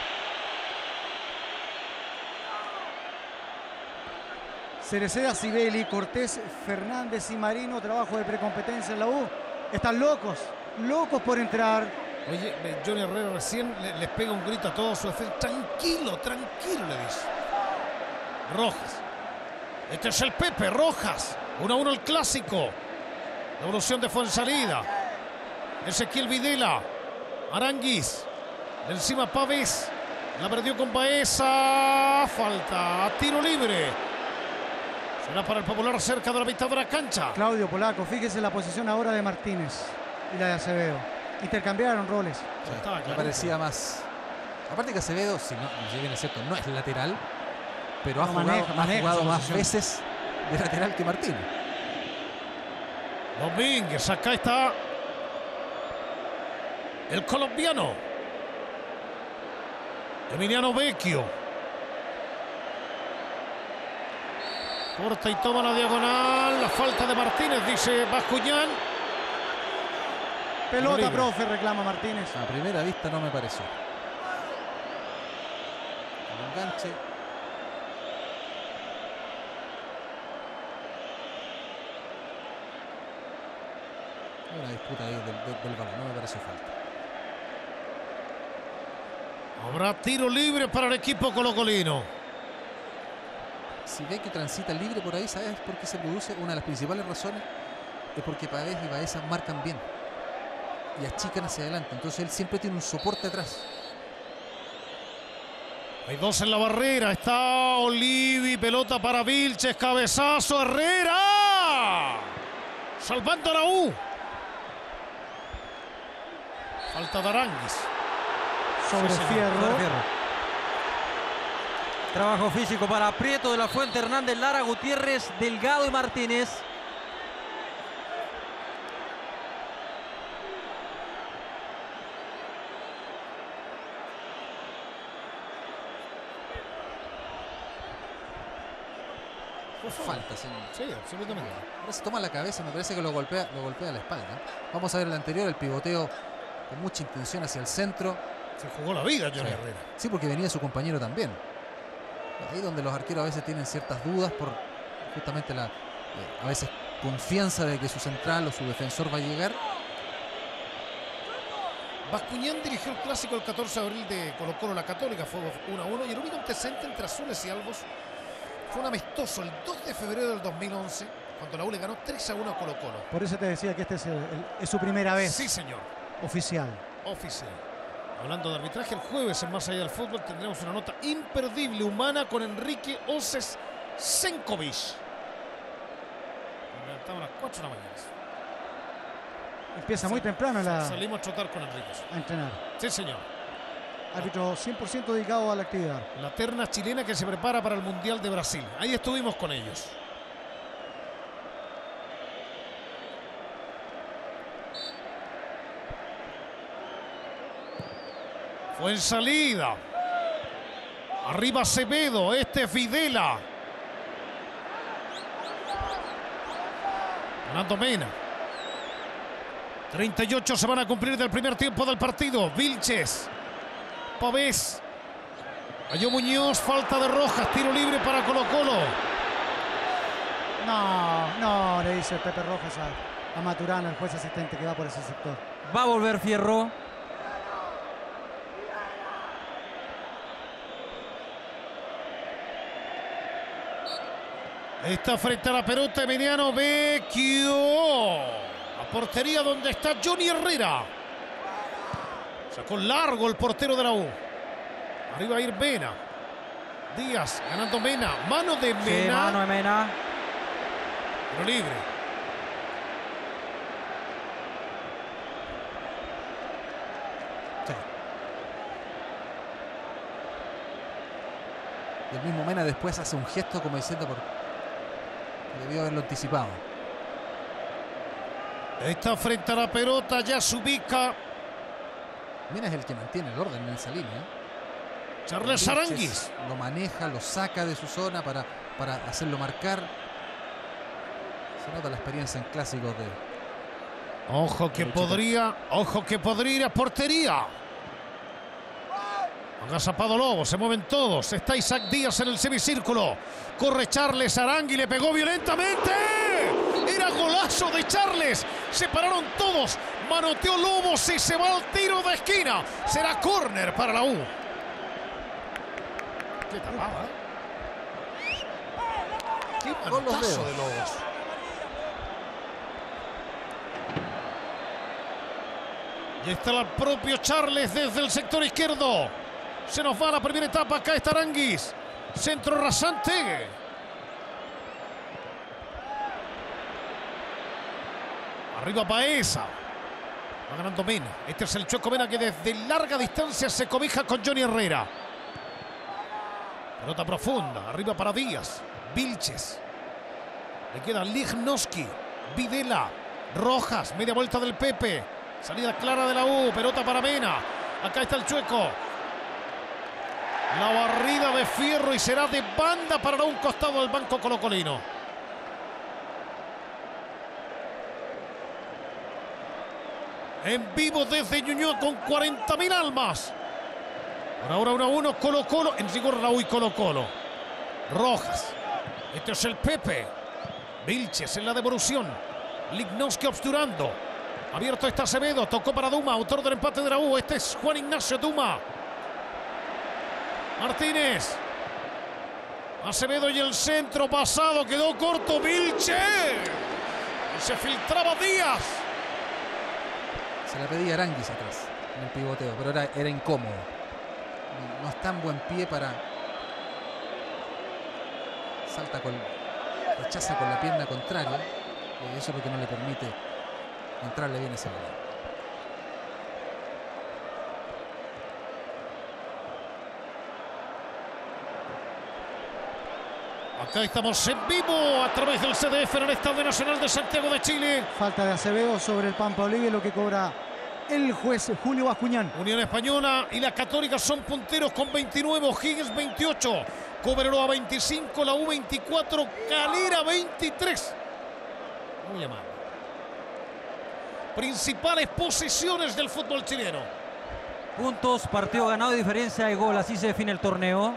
C: Cereceda, Sibeli, Cortés, Fernández y Marino, trabajo de precompetencia en la U. Están locos, locos por entrar.
A: Oye, eh, Johnny Herrera recién le- les pega un grito a todo su efecto. Tranquilo, tranquilo, le dice. Rojas. Este es el Pepe, Rojas. uno a uno el clásico. Devolución de Fuenzalida. Ezequiel Videla. Aranguis. De encima Pavés. La perdió con Baeza. Falta. Tiro libre. Será para el Popular cerca de la mitad de la cancha.
C: Claudio Polaco, fíjese la posición ahora de Martínez y la de Acevedo. Intercambiaron roles.
A: Sí, estaba
D: Me
A: clarito.
D: parecía más. Aparte que Acevedo, si, no, si bien es cierto, no es lateral, pero ha
C: No,
D: jugado,
C: maneja-
D: ha
C: maneja
D: jugado
C: su
D: más
C: posición.
D: veces de lateral que Martínez.
A: Domínguez, acá está el colombiano Emiliano Vecchio. Corta y toma la diagonal. La falta de Martínez, dice Bascuñán.
C: Pelota,
A: Libre.
C: profe, reclama Martínez.
D: A primera vista no me pareció. El enganche. Hay una disputa ahí del, del- del balón, no me pareció falta.
A: Habrá tiro libre para el equipo colocolino.
D: Si ve que transita libre por ahí, ¿sabes por qué se produce? Una de las principales razones es porque Pavés y Baeza marcan bien y achican hacia adelante. Entonces él siempre tiene un soporte atrás.
A: Hay dos en la barrera. Está Olivi. Pelota para Vilches. Cabezazo. Herrera. Salvando a la U. Falta de Aranguis.
C: Sobre
A: Sí, señor.
C: Fierro.
B: Fierro. Trabajo físico para Prieto, de la Fuente, Hernández, Lara, Gutiérrez, Delgado y Martínez.
D: Falta, señor.
A: Sí, absolutamente.
D: Ahora se toma la cabeza, me parece que lo golpea, lo golpea la espalda. Vamos a ver el anterior, el pivoteo con mucha intención hacia el centro.
A: Se jugó la vida Johnny
D: Sí.
A: Herrera.
D: Sí, porque venía su compañero también. Ahí donde los arqueros a veces tienen ciertas dudas por justamente la eh, a veces confianza de que su central o su defensor va a llegar.
A: Bascuñán dirigió el clásico el catorce de abril de Colo Colo La Católica. Fue uno a uno. Y el único antecedente entre azules y albos fue un amistoso el dos de febrero del dos mil once, cuando la U le ganó tres a uno a Colo Colo.
C: Por eso te decía que este es, el- el- es su primera vez
A: Sí, señor.
C: oficial.
A: Oficial. Hablando de arbitraje, el jueves en Más Allá del Fútbol tendremos una nota imperdible, humana, con Enrique Oces Senkovic. Nos levantamos a las cuatro de la mañana.
C: Empieza muy temprano la-
A: Salimos a trotar con Enrique.
C: a entrenar.
A: Sí, señor.
C: Árbitro cien por ciento dedicado a la actividad.
A: La terna chilena que se prepara para el Mundial de Brasil. Ahí estuvimos con ellos. Fue en salida. Arriba Acevedo. Este es Videla. Fernando Mena. treinta y ocho se van a cumplir del primer tiempo del partido. Vilches. Pavés. Cayó Muñoz, falta de Rojas, tiro libre para Colo Colo.
C: No, no, le dice Pepe Rojas a, a Maturana, el juez asistente que va por ese sector.
B: Va a volver Fierro.
A: Está frente a la pelota Emiliano Vecchio. La portería donde está Johnny Herrera. Sacó largo el portero de la U. Arriba a ir Mena. Díaz ganando Mena. Mano de
B: Sí,
A: Mena.
B: mano de Mena.
A: Tiro libre.
D: Sí. Y el mismo Mena después hace un gesto como diciendo por que debió haberlo anticipado.
A: Está frente a la pelota. Ya se ubica
D: Mena es el que mantiene el orden en esa línea. ¿eh?
A: Charles
D: Vilches
A: Aranguis.
D: lo maneja, lo saca de su zona para, para hacerlo marcar. Se nota la experiencia en clásicos de...
A: Ojo que
D: Luchita.
A: podría, ojo que podría ir a portería. Agazapado Lobo, se mueven todos. Está Isaac Díaz en el semicírculo. Corre Charles Arangui, le pegó violentamente. Era golazo de Charles. Se pararon todos. Manoteó Lobos y se va al tiro de esquina. Será córner para la U. Qué tapada, ¿eh? Qué
D: Con los
A: manotazo
D: dedos.
A: de Lobos. Y está el propio Charles desde el sector izquierdo. Se nos va la primera etapa. Acá está Aranguis. Centro rasante. Arriba Baeza. Va ganando Mena. Este es el Chueco Mena que desde larga distancia se cobija con Johnny Herrera. Pelota profunda. Arriba para Díaz. Vilches. Le queda Lichnowsky. Videla. Rojas. Media vuelta del Pepe. Salida clara de la U. Pelota para Mena. Acá está el Chueco. La barrida de Fierro y será de banda para un costado del banco colocolino. En vivo desde Ñuñoa con cuarenta mil almas. Por ahora uno a uno Colo Colo. En rigor la U y Colo Colo. Rojas. Este es el Pepe. Vilches en la devolución. Lichnowsky obsturando. Abierto está Acevedo. Tocó para Duma. Autor del empate de la U. Este es Juan Ignacio Duma. Martínez. Acevedo y el centro pasado. Quedó corto Vilches. Y se filtraba Díaz.
D: Se la pedía Aranguis atrás en el pivoteo, pero era, era incómodo. No, no está en buen pie para... Salta con... Rechaza con la pierna contraria. Eh, eso es lo que no le permite entrarle bien ese balón.
A: Acá estamos en vivo a través del C D F en el Estadio Nacional de Santiago de Chile.
C: Falta de Acevedo sobre el Pampa Olivia, lo que cobra el juez Julio Bascuñán.
A: Unión Española y la Católica son punteros con veintinueve, O'Higgins veintiocho, Cobreloa veinticinco, la U veinticuatro, Calera veintitrés. Muy amable. Principales posiciones del fútbol chileno.
B: Puntos, partido ganado y diferencia de gol. Así se define el torneo.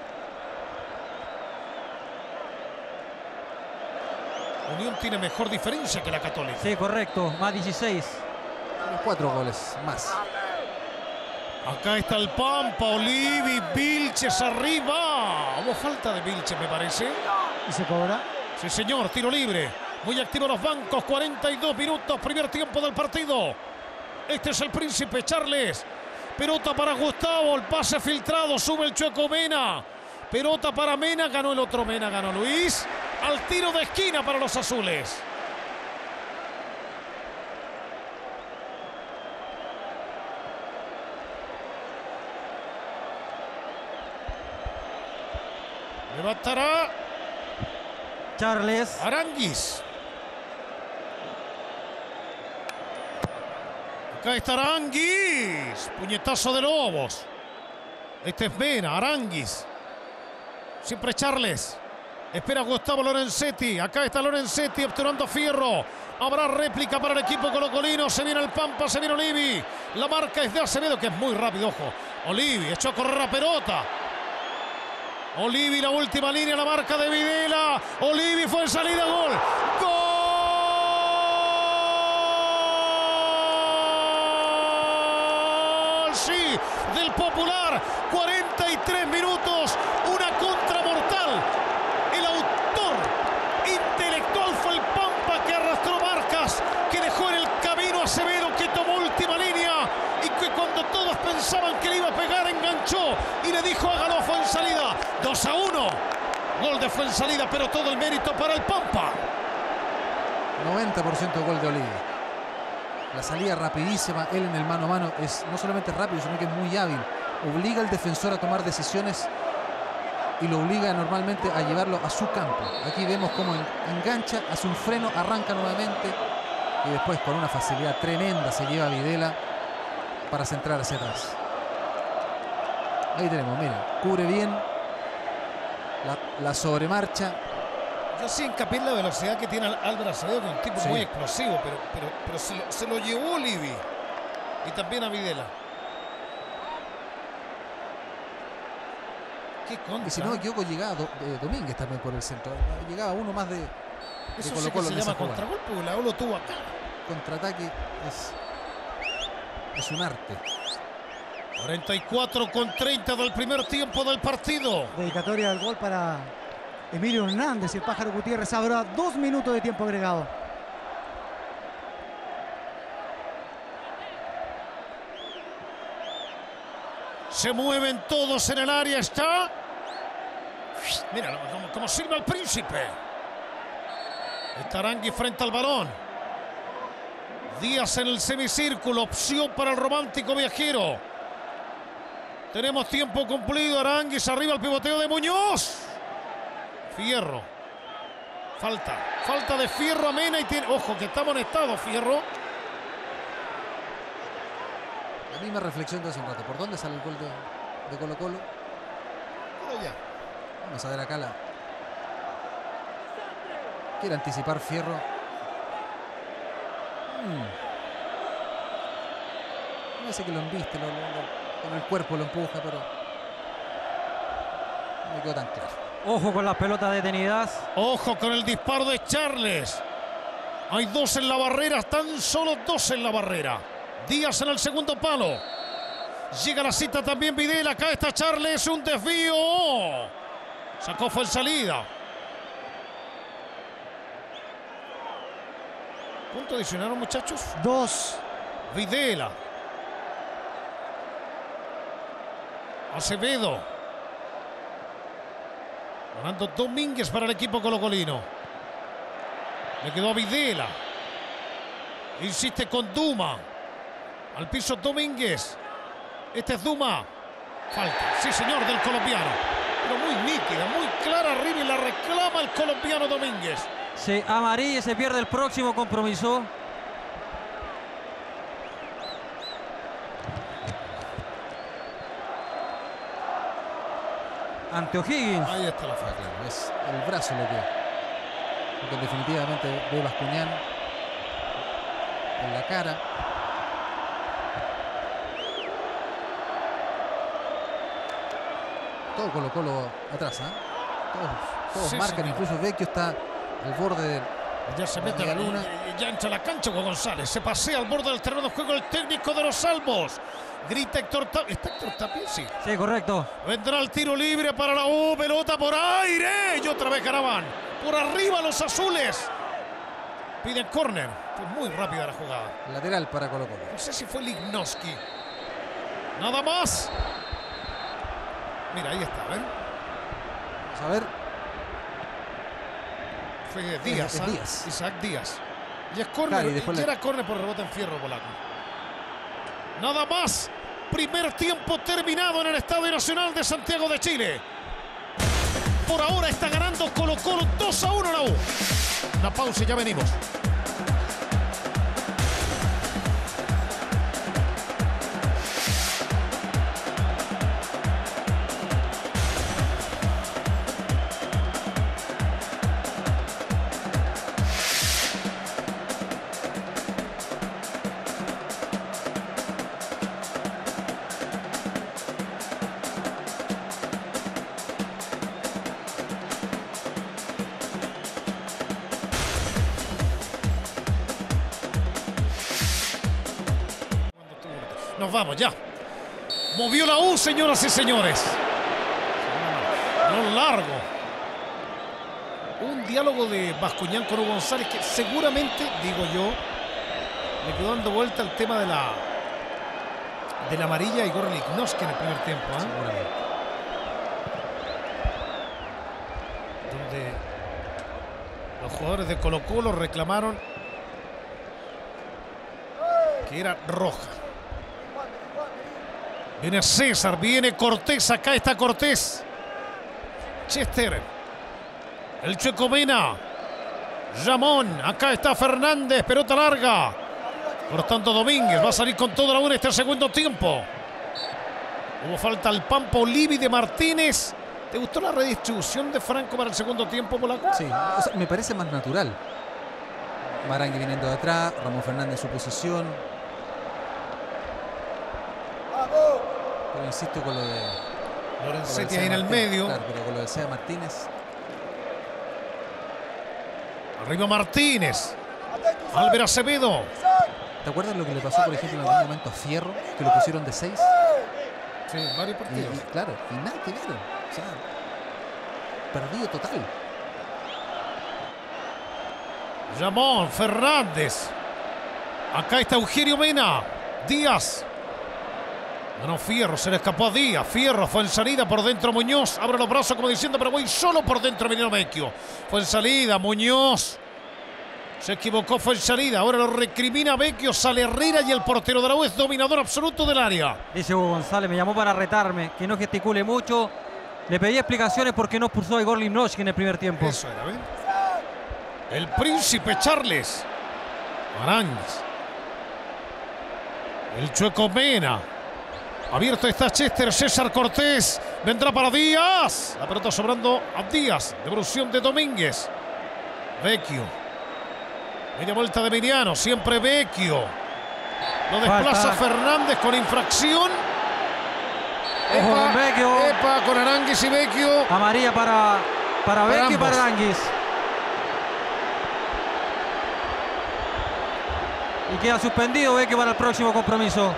A: Unión tiene mejor diferencia que la Católica.
B: Sí, correcto. Más dieciséis.
D: Cuatro goles más.
A: Acá está el Pampa, Olivi, Vilches arriba. Hubo falta de Vilches, me parece.
C: Y se cobra.
A: Sí, señor, tiro libre. Muy activo los bancos, cuarenta y dos minutos, primer tiempo del partido. Este es el Príncipe Charles. Pelota para Gustavo, el pase filtrado, sube el Chueco Mena. Pelota para Mena, ganó el otro Mena, ganó Luis. Al tiro de esquina para los azules. Levantará
B: Charles.
A: Aranguis. Acá está Aranguis. Puñetazo de Lobos. Este es Mena, Aranguis. Siempre Charles. Espera Gustavo Lorenzetti. Acá está Lorenzetti obturando Fierro. Habrá réplica para el equipo colocolino. Se viene el Pampa, se viene Olivi. La marca es de Acevedo, que es muy rápido, ojo. Olivi echó a correr la pelota. Olivi, la última línea, la marca de Videla. Olivi fue en salida, gol. ¡Gol! Sí, del Popular. cuarenta y tres minutos. Una contra mortal. El autor intelectual fue el Pampa, que arrastró marcas, que dejó en el camino a Acevedo, que tomó última línea y que cuando todos pensaban que le iba a pegar, enganchó y le dijo hágalo a Fuensalida. dos a uno. Gol de Fuensalida, pero todo el mérito para el Pampa.
D: noventa por ciento gol de Olivi. La salida rapidísima, él en el mano a mano es no solamente rápido, sino que es muy hábil. Obliga al defensor a tomar decisiones y lo obliga normalmente a llevarlo a su campo. Aquí vemos cómo engancha, hace un freno, arranca nuevamente y después con una facilidad tremenda se lleva a Videla para centrar hacia atrás. Ahí tenemos, mira, cubre bien la, la sobremarcha.
A: Yo sí hincapié en la velocidad que tiene Álvaro Acevedo, que es un tipo
D: Sí.
A: muy explosivo, pero, pero, pero se, lo, se lo llevó Olivi y también a Videla. Qué contra.
D: Y si no me equivoco, llegaba Do- eh, Domínguez también por el centro. Llegaba uno más de, de
A: Eso sí
D: Colo
A: que
D: Colo
A: se
D: en esa
A: llama
D: jugada.
A: contragolpe, porque la U lo tuvo acá.
D: Contraataque es, es un arte.
A: cuarenta y cuatro con treinta del primer tiempo del partido.
C: Dedicatoria del gol para Emilio Hernández y el Pájaro Gutiérrez. Habrá dos minutos de tiempo agregado.
A: Se mueven todos en el área. Está. Mira como, como silba el príncipe. Está Arangui frente al balón. Díaz en el semicírculo. Opción para el romántico viajero. Tenemos tiempo cumplido. Aránguiz arriba el pivoteo de Muñoz. Fierro. Falta. Falta de Fierro a Mena y tiene. Ojo que está amonestado Fierro.
D: La misma reflexión de hace un rato. ¿Por dónde sale el gol de, de Colo Colo?
A: Pero ya.
D: Vamos a ver acá la. Quiere anticipar Fierro. Hmm. No sé que lo embiste, lo, lo, lo, con el cuerpo lo empuja, pero no me quedó tan claro.
B: Ojo con las pelotas detenidas.
A: Ojo con el disparo de Charles. Hay dos en la barrera, tan solo dos en la barrera. Díaz en el segundo palo. Llega la cita también Videla. Acá está Charles, un desvío. Oh. Sacó fue en salida. ¿Cuánto adicionaron, muchachos?
C: Dos.
A: Videla. Acevedo. Ganando Domínguez para el equipo colocolino. Le quedó a Videla. Insiste con Duma. Al piso Domínguez. Este es Duma. Falta, sí señor, del colombiano. Pero muy nítida, muy clara arriba y la reclama el colombiano Domínguez.
B: Se amarilla y se pierde el próximo compromiso. Ante O'Higgins.
A: Ahí está la falta.
D: Claro, es el brazo lo que, lo que definitivamente ve Bascuñán en la cara. Todo Colo Colo atrás, ¿eh? Todos, todos
A: Sí,
D: marcan,
A: señor.
D: incluso Vecchio está al borde del.
A: Ya se mete
D: la
A: la
D: luna.
A: luna. Ya entra a la cancha Hugo González. Se pasea al borde del terreno de juego el técnico de los Salvos. Grita Héctor Tapia. ¿Está Héctor Tapia? Sí.
B: Sí, correcto.
A: Vendrá el tiro libre para la U. Pelota por aire. Y otra vez Caraván. Por arriba los azules. Piden córner. Fue muy rápida la jugada.
D: Lateral para Colo Colo.
A: No sé si fue Lignoski. Nada más. Mira, ahí está, ¿ven?
D: Vamos a ver.
A: Fue Díaz,
D: Es
A: ¿ah?
D: Díaz.
A: Isaac Díaz. Y es córner.
D: Claro, y
A: y
D: después
A: ya
D: le-
A: era córner por rebote en Fierro polaco. Nada más. Primer tiempo terminado en el Estadio Nacional de Santiago de Chile. Por ahora está ganando Colo Colo dos a uno la U. Una pausa y ya venimos. Nos vamos ya. Movió la U, señoras y señores. Lo largo. Un diálogo de Bascuñán con Hugo González que seguramente, digo yo, le quedó dando vuelta el tema de la de la amarilla y Igor Lignoski en el primer tiempo, ¿eh?
D: Seguramente.
A: Donde los jugadores de Colo Colo reclamaron que era roja. Viene César, viene Cortés, acá está Cortés. Chester. El Chueco Mena. Ramón, acá está Fernández, pelota larga. Cortando Domínguez, va a salir con toda la U en este segundo tiempo. Hubo falta al Pampa Olivi de Martínez. ¿Te gustó la redistribución de Franco para el segundo tiempo, polaco?
D: Sí, o sea, me parece más natural. Marangui viniendo de atrás, Ramón Fernández en su posición. Pero insisto con lo de. con lo del
A: Lorenzetti
D: Seba
A: ahí en el
D: Martínez.
A: medio.
D: Claro, pero con lo de Seba Martínez.
A: Arriba Martínez. Álvaro Acevedo.
D: ¿Te acuerdas lo que le pasó, por ejemplo, en algún momento a Fierro? Que lo pusieron de seis.
A: Sí, varios
D: Y,
A: partidos.
D: y claro, y nada que ver. O sea, perdido total.
A: Ramón Fernández. Acá está Eugenio Mena. Díaz. Ganó Fierro, se le escapó a Díaz. Fierro fue en salida, por dentro Muñoz. Abre los brazos como diciendo, pero voy solo por dentro, Emiliano Vecchio. Fue en salida, Muñoz. Se equivocó, fue en salida. Ahora lo recrimina Vecchio, sale Herrera y el portero de la U es dominador absoluto del área.
B: Dice Hugo González, me llamó para retarme, que no gesticule mucho. Le pedí explicaciones por qué no expulsó a Igor Limnovsky en el primer tiempo.
A: Eso era, ¿ven? El príncipe Charles. Aranguis. El Chueco Mena. Abierto está Chester, César Cortés. Vendrá para Díaz. La pelota sobrando a Díaz. Devolución de Domínguez. Vecchio. Media vuelta de Emiliano. Siempre Vecchio. Lo desplaza
B: Falta.
A: Fernández con infracción.
B: Ojo con Vecchio.
A: Epa, con Aranguis y Vecchio.
B: Amarilla para, para Vecchio y
A: ambos.
B: para Aranguis. Y queda suspendido Vecchio para el próximo compromiso.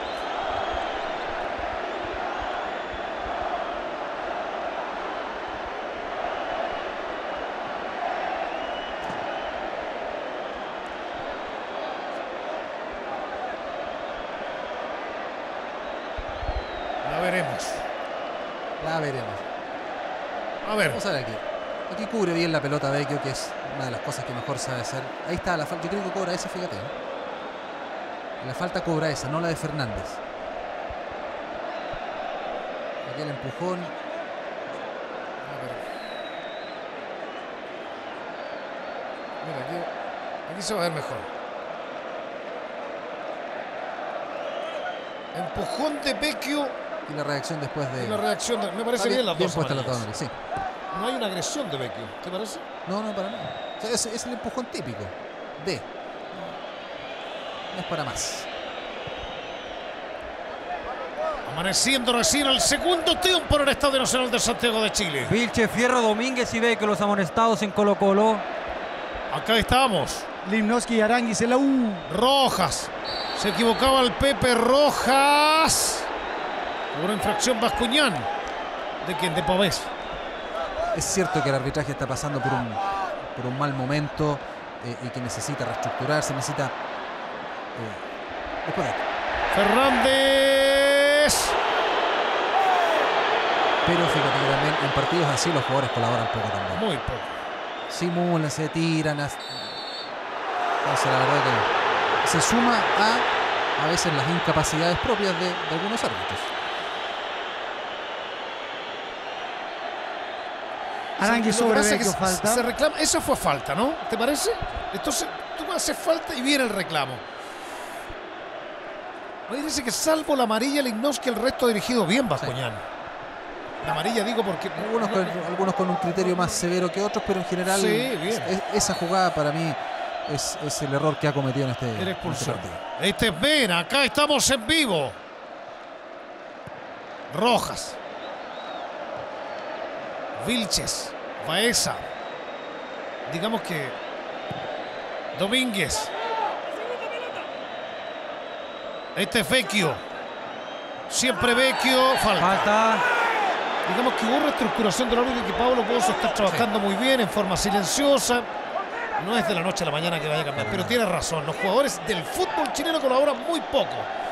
A: La veremos.
D: La veremos.
A: A ver.
D: Vamos a ver aquí. Aquí cubre bien la pelota Vecchio, que es una de las cosas que mejor sabe hacer. Ahí está la falta. Yo creo que cobra esa, fíjate. ¿eh? La falta cobra esa, no la de Fernández. Aquí el empujón.
A: A ver. Mira, aquí, aquí se va a ver mejor. Empujón de Vecchio
D: Y la reacción después de.
A: y la reacción. De, me parece
D: Está
A: bien, las
D: bien
A: dos
D: puesta la
A: amarillas.
D: tabla, sí.
A: No hay una agresión de Vecchio, ¿te parece?
D: No, no, para nada. O sea, es, es el empujón típico. De. No es para más.
A: Amaneciendo recién el segundo tiempo en el Estadio Nacional de Santiago de Chile.
B: Vilche, Fierro, Domínguez y Vecchio, los amonestados en Colo Colo.
A: Acá estamos.
C: Limnovsky y Aranguis en la U.
A: Rojas. Se equivocaba el Pepe Rojas. Una infracción Bascuñán. ¿De quién? De Pavés.
D: Es cierto que el arbitraje está pasando por un, por un mal momento eh, y que necesita reestructurarse, necesita... Eh, es correcto.
A: Fernández.
D: Pero fíjate que también en partidos así los jugadores colaboran poco también.
A: Muy poco.
D: Simulan, se tiran. As... Entonces la verdad que se suma a a veces las incapacidades propias de, de algunos árbitros.
C: Aranguis
A: Lo que
C: sobre
A: pasa es que
C: Vecchio,
A: se-
C: falta.
A: Se reclama, eso fue falta, ¿no? ¿Te parece? Entonces tú haces falta y viene el reclamo. Hoy dice que salvo la amarilla, Limnovsky, el resto ha dirigido bien Bascuñán. La amarilla digo porque...
D: Algunos con, algunos con un criterio más severo que otros, pero en general
A: Sí, bien.
D: es- esa jugada para mí es, es el error que ha cometido en este,
A: Era
D: en este
A: expulsión.
D: partido.
A: Este es Mena, acá estamos en vivo. Rojas. Vilches. Baeza. Digamos que Domínguez. Este es Vecchio. Siempre Vecchio. Falta.
B: Falta.
A: Digamos que hubo reestructuración de la liga y que Pablo Pozo está trabajando muy bien, en forma silenciosa. No es de la noche a la mañana que vaya a cambiar, pero tiene razón. Los jugadores del fútbol chileno colaboran muy poco.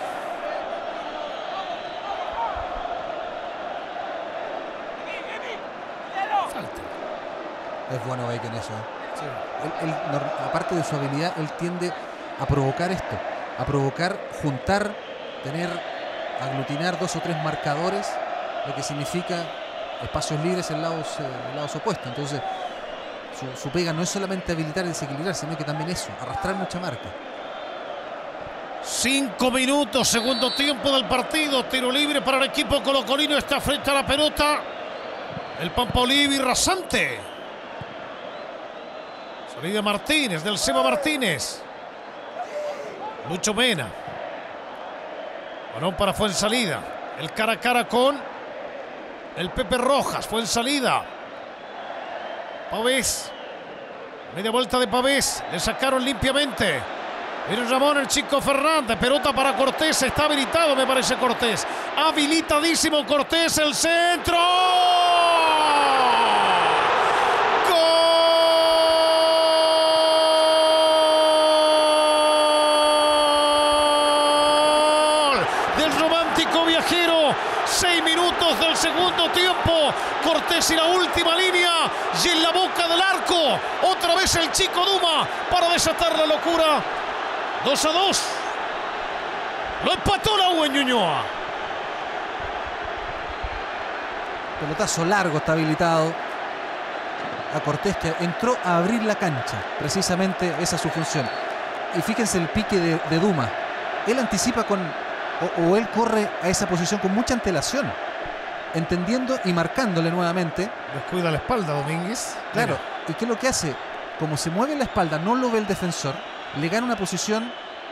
A: Falta.
D: Es bueno Vecchio en eso. ¿eh? Él- él, nor- aparte de su habilidad, él tiende a provocar esto, a provocar, juntar, tener, aglutinar dos o tres marcadores, lo que significa espacios libres en lados, eh, en lados opuestos. Entonces, su, su pega no es solamente habilitar y desequilibrar, sino que también eso, arrastrar mucha marca.
A: Cinco minutos, segundo tiempo del partido. Tiro libre para el equipo colocolino. Está frente a la pelota el Pampa Olivi rasante. Salida Martínez, del Seba Martínez. Lucho Mena. Balón para Fuensalida. El cara a cara con el Pepe Rojas. Fuensalida. Pavés. Media vuelta de Pavés. Le sacaron limpiamente. Viene Ramón, el chico Fernández. Pelota para Cortés. Está habilitado, me parece Cortés. Habilitadísimo Cortés. El centro. ¡Gol! Del romántico viajero Seis minutos del segundo tiempo. Cortés y la última línea. Y en la boca del arco. Otra vez el chico Duma para desatar la locura. dos a dos. Lo empató la U en Ñuñoa.
D: Pelotazo largo, está habilitado a Cortés, que entró a abrir la cancha. Precisamente esa es su función. Y fíjense el pique de, de Duma. Él anticipa con, o, o él corre a esa posición con mucha antelación, entendiendo y marcándole nuevamente.
A: Descuida la espalda Domínguez.
D: Claro.
A: Mira.
D: ¿Y qué es lo que hace? Como se mueve la espalda, no lo ve el defensor, le gana una posición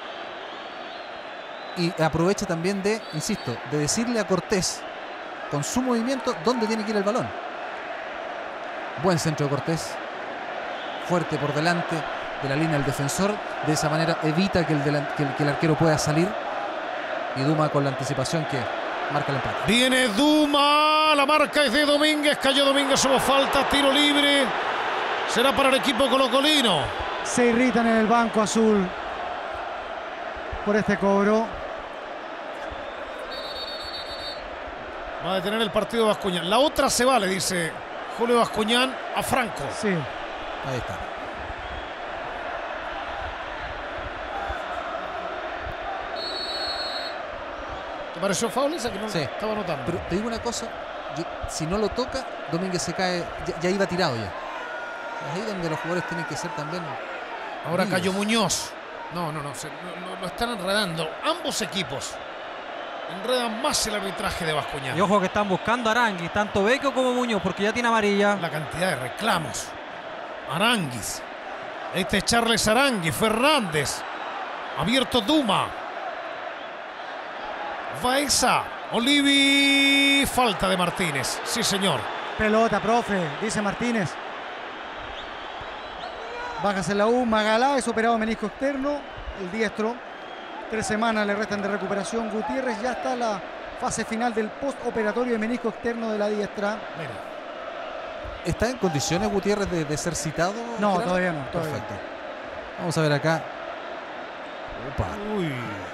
D: y aprovecha también de, insisto, de decirle a Cortés con su movimiento dónde tiene que ir el balón. Buen centro de Cortés, fuerte por delante de la línea del defensor. De esa manera evita que el, que el, que el arquero pueda salir. Y Duma con la anticipación que marca el empate.
A: Viene Duma, la marca es de Domínguez. Cayó Domínguez, hubo falta, tiro libre. Será para el equipo colocolino.
C: Se irritan en el banco azul por este cobro.
A: Va a detener el partido Bascuñán. La otra se va, le dice Julio Bascuñán a Franco.
C: Sí.
D: Ahí está.
A: ¿Te pareció foul esa que no
D: Sí.
A: estaba notando?
D: Pero te digo una cosa, yo, si no lo toca, Domínguez se cae, ya, ya iba tirado ya. Es ahí donde los jugadores tienen que ser también.
A: Ahora
D: amigos.
A: cayó Muñoz. No, no, no, se, no, no, lo están enredando. Ambos equipos enredan más el arbitraje de Bascuñán.
B: Y ojo que están buscando a Aranguis, tanto Vecchio como Muñoz, porque ya tiene amarilla.
A: La cantidad de reclamos. Aranguis. Este es Charles Aranguis. Fernández. Abierto Duma. Baeza. Olivi. Falta de Martínez. Sí, señor.
C: Pelota, profe, dice Martínez. Bajas en la U. Magalá es operado menisco externo, el diestro. Tres semanas le restan de recuperación. Gutiérrez ya está en la fase final del postoperatorio de menisco externo de la diestra.
A: Mira.
D: ¿Está en condiciones Gutiérrez de, de ser citado?
C: No,
D: Gerardo?
C: todavía no. Todavía.
D: Perfecto. Vamos a ver acá. Opa.
A: Uy.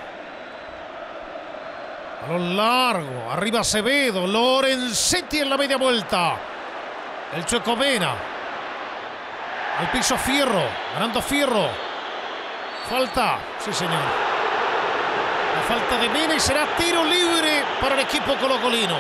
A: A lo largo. Arriba Acevedo. Lorenzetti en la media vuelta. El Chueco Mena. Al piso Fierro. Ganando Fierro. Falta. Sí, señor. La falta de Mena y será tiro libre para el equipo colocolino.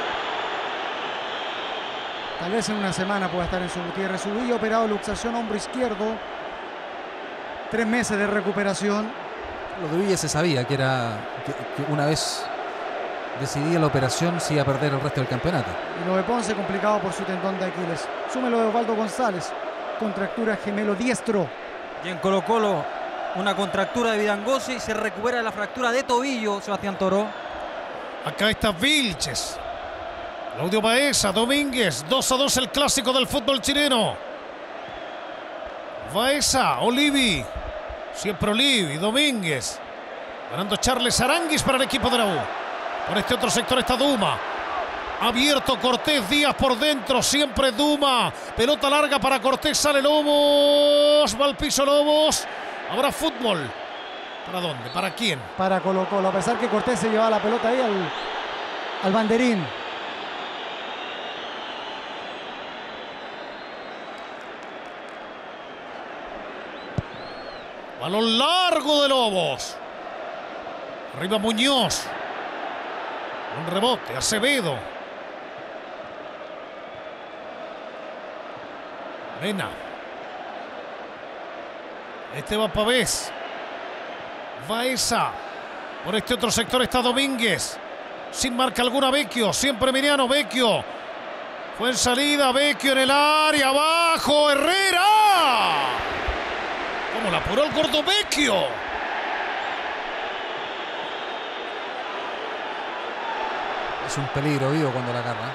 C: Tal vez en una semana pueda estar en su Gutiérrez. Ubilla operado luxación hombro izquierdo. Tres meses de recuperación.
D: Lo de Villa se sabía que era que, que una vez decidía la operación se iba a perder el resto del campeonato.
C: Y lo de Ponce complicado por su tendón de Aquiles. Súmelo de Osvaldo González. Contractura gemelo diestro.
B: Y en Colo Colo una contractura de Vidangosi y se recupera de la fractura de tobillo Sebastián Toro.
A: Acá está Vilches. Claudio Baeza, Domínguez. dos a dos el clásico del fútbol chileno. Baeza, Olivi. Siempre Olivi, Domínguez. Ganando Charles Aranguis para el equipo de la U. Por este otro sector está Duma. Abierto Cortés, Díaz por dentro. Siempre Duma. Pelota larga para Cortés. Sale Lobos. Va al piso Lobos. Ahora fútbol. ¿Para dónde? ¿Para quién?
C: Para Colo Colo. A pesar que Cortés se llevaba la pelota ahí al, al banderín.
A: Balón largo de Lobos. Arriba Muñoz. Un rebote. Acevedo. Mena. Este va Pavés. Baeza. Por este otro sector está Domínguez. Sin marca alguna Vecchio. Siempre Emiliano Vecchio. Fue en salida. Vecchio en el área. Abajo. Herrera. ¿Cómo la apuró el gordo Vecchio?
D: Es un peligro vivo cuando la agarra.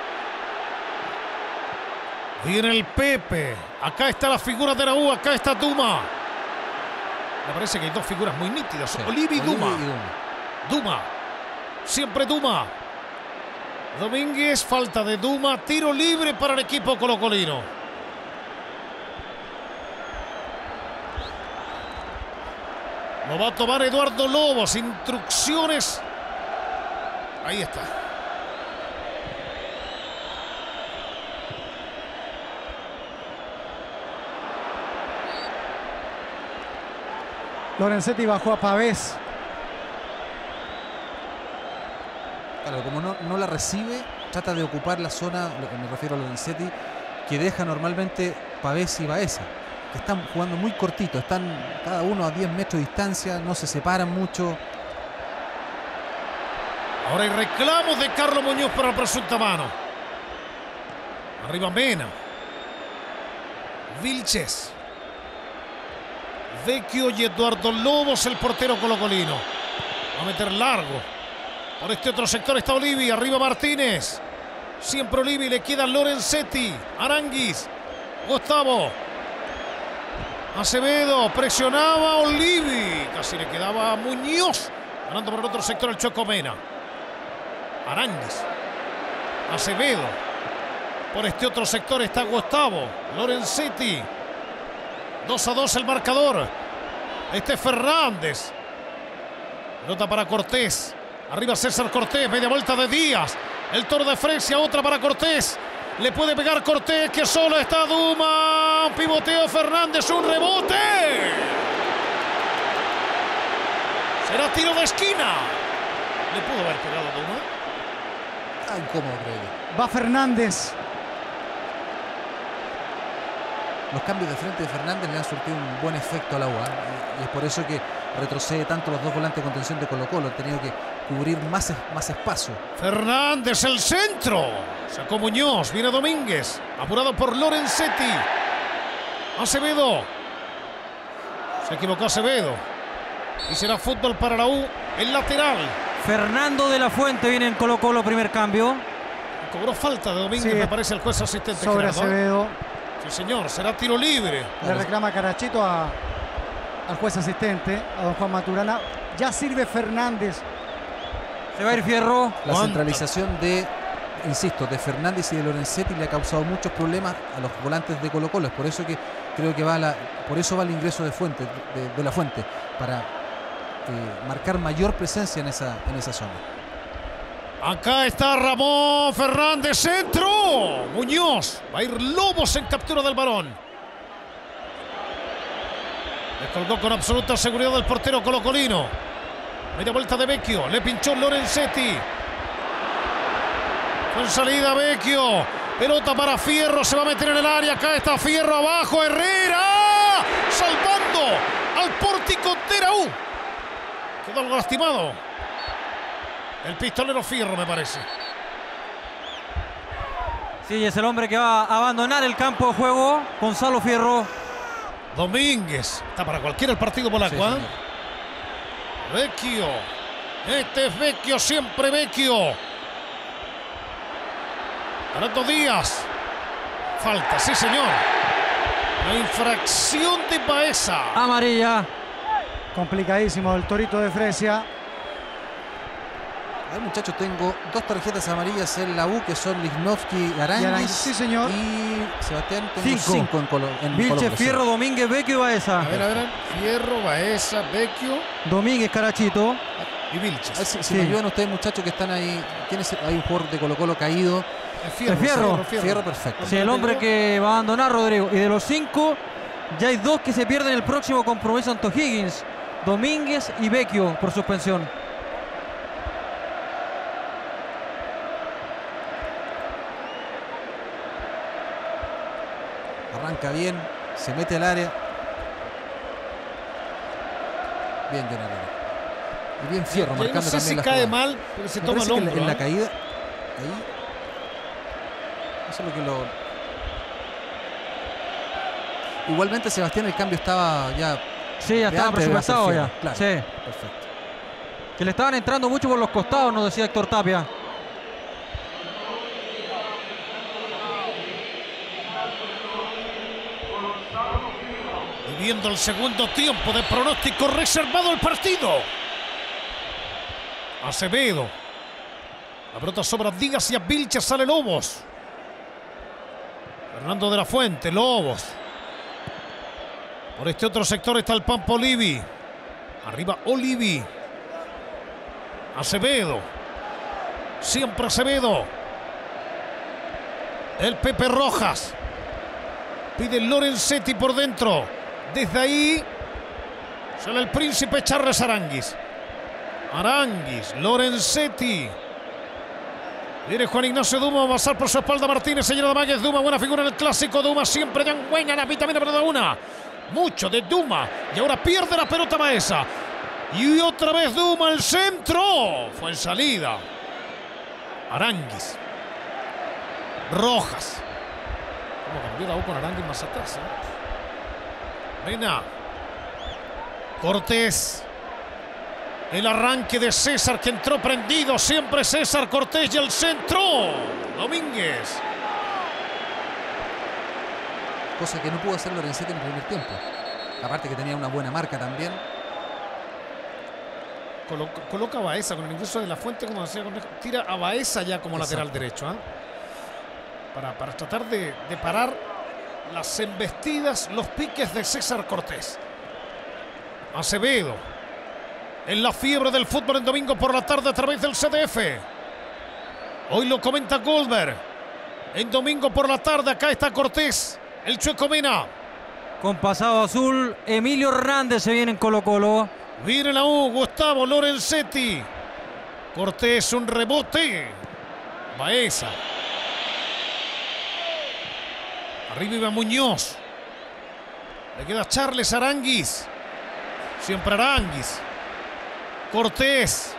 A: Viene el Pepe. Acá está la figura de la U. Acá está Duma. Me parece que hay dos figuras muy nítidas.
D: Sí.
A: Olivi y Duma.
D: Olivi y Duma.
A: Duma. Siempre Duma. Domínguez. Falta de Duma. Tiro libre para el equipo colocolino. Lo va a tomar Eduardo Lobos. Instrucciones. Ahí está.
C: Lorenzetti bajó a Pavés.
D: Claro, como no, no la recibe, trata de ocupar la zona, me refiero a Lorenzetti, que deja normalmente Pavés y Baeza, que están jugando muy cortito, están cada uno a diez metros de distancia, no se separan mucho.
A: Ahora hay reclamos de Carlos Muñoz para la presunta mano. Arriba Mena. Vilches. Vecchio y Eduardo Lobos, el portero colocolino. Va a meter largo. Por este otro sector está Olivi. Arriba Martínez. Siempre Olivi. Le queda Lorenzetti. Aranguis. Gustavo. Acevedo. Presionaba Olivi. Casi le quedaba Muñoz. Ganando por el otro sector el Choco Mena. Aranguis. Acevedo. Por este otro sector está Gustavo. Lorenzetti. dos a dos el marcador. Este es Fernández. Pelota para Cortés. Arriba César Cortés. Media vuelta de Díaz. El toro de Fresia. Otra para Cortés. Le puede pegar Cortés, que solo está Duma. Un pivoteo Fernández. Un rebote. Será tiro de esquina. Le pudo haber pegado Duma.
D: Está incómodo, creo yo.
C: Va Fernández.
D: Los cambios de frente de Fernández le han surtido un buen efecto a la U A, y es por eso que retrocede tanto los dos volantes de contención de Colo-Colo. Han tenido que cubrir más, más espacio.
A: Fernández, el centro. Sacó Muñoz. Viene Domínguez. Apurado por Lorenzetti. Acevedo. Se equivocó Acevedo. Y será fútbol para la U. El lateral.
B: Fernando de la Fuente viene en Colo-Colo, primer cambio.
A: Cobró falta de Domínguez,
C: Sí.
A: me parece, el juez asistente.
C: Sobre
A: Gerardo.
C: Acevedo.
A: Sí, señor. Será tiro libre.
C: Le reclama Carachito a, al juez asistente, a don Juan Maturana. Ya sirve Fernández.
B: Se va a ir Fierro.
D: La
A: ¿Cuánto?
D: centralización de, insisto, de Fernández y de Lorenzetti le ha causado muchos problemas a los volantes de Colo-Colo. Es por eso que creo que va la, por eso va el ingreso de Fuente, de, de la Fuente, para eh, marcar mayor presencia en esa, en esa zona.
A: Acá está Ramón Fernández, centro. Muñoz. Va a ir Lobos en captura del balón. Descolgó con absoluta seguridad el portero colocolino. Media vuelta de Vecchio. Le pinchó Lorenzetti. Con salida Vecchio. Pelota para Fierro. Se va a meter en el área. Acá está Fierro abajo. Herrera. Salvando al pórtico de la U. Quedó algo lastimado. El pistolero Fierro, me parece.
B: Sí, es el hombre que va a abandonar el campo de juego. Gonzalo Fierro.
A: Domínguez. Está para cualquiera el partido polaco.
D: Sí,
A: ¿eh?
D: señor.
A: Vecchio. Este es Vecchio, siempre Vecchio. Renato Díaz. Falta, sí señor. La infracción de Baeza.
B: Amarilla.
C: Complicadísimo el Torito de Fresia.
D: A ver, muchachos, tengo dos tarjetas amarillas en la U, que son Lichnowsky y
C: Y
D: Aranguis.
C: Aranguis, sí, señor.
D: Y Sebastián, tengo
B: Cinco.
D: cinco, en Colo, en
B: Vilche,
D: Colo-Colo, sí.
B: Fierro, Domínguez, Vecchio y Baeza.
A: A ver, a ver. Fierro, Baeza, Vecchio
B: Domínguez, Carachito.
A: y
D: A ver
A: Vilches.
D: si, si
B: Sí.
D: me ayudan ustedes, muchachos, que están ahí. ¿Quién es? Hay un jugador de Colo-Colo caído.
A: Es
B: Es Fierro.
D: Fierro, perfecto.
B: Sí, el hombre que va a abandonar, Rodrigo. Y de los cinco, ya hay dos que se pierden el próximo compromiso ante Higgins. Domínguez y Vecchio por suspensión.
D: Arranca bien, se mete al área. Bien, John Herrera. Y bien Fierro,
A: Yo no
D: marcando
A: sé
D: también
A: si
D: la
A: cae
D: jugada.
A: mal, pero se
D: Me
A: toma
D: parece
A: el
D: que en la-
A: hombro.
D: en la
A: ¿eh?
D: caída, ahí. Eso es lo que lo. Igualmente, Sebastián, el cambio estaba ya.
B: Sí, ya
D: de
B: estaba
D: antes de
B: presupuestado
D: hacer
B: ya.
D: Fierro, claro.
B: Sí.
D: Perfecto.
B: Que le estaban entrando mucho por los costados, nos decía Héctor Tapia.
A: Viviendo el segundo tiempo de pronóstico reservado al partido. Acevedo. La pelota sobra Díaz y a Vilches, sale Lobos. Fernando de la Fuente, Lobos. Por este otro sector está el Pampa Olivi. Arriba Olivi. Acevedo. Siempre Acevedo. El Pepe Rojas. Pide Lorenzetti por dentro. Desde ahí Sale el príncipe Charles Aranguis. Aranguis, Lorenzetti. Viene Juan Ignacio Duma, va a pasar por su espalda Martínez, señor de Máguez. Duma, buena figura en el clásico. Duma siempre dan buena la vitamina para una. Mucho de Duma. Y ahora pierde la pelota Baeza. Y otra vez Duma, el centro. Fue en salida. Aranguis. Rojas. ¿Cómo cambió la U con Aranguis más atrás? ¿eh? Mena. Cortés. El arranque de César que entró prendido. Siempre César Cortés y el centro. Domínguez.
D: Cosa que no pudo hacer Lorenzetti en el primer tiempo. Aparte que tenía una buena marca también.
A: Coloca, coloca a Baeza con el ingreso de la Fuente, como decía Cornejo. Tira a Baeza ya como Exacto. lateral derecho. ¿eh? Para, para tratar de, de parar las embestidas, los piques de César Cortés. Acevedo. En la fiebre del fútbol en domingo por la tarde a través del C D F. Hoy lo comenta Goldberg. En domingo por la tarde acá está Cortés. El Chueco Mena.
B: Con pasado azul, Emilio Hernández se viene en Colo Colo.
A: Viene la U, Gustavo Lorenzetti. Cortés, un rebote. Baeza. Arriba iba Muñoz. Le queda Charles Aranguis. Siempre Aranguis. Cortés.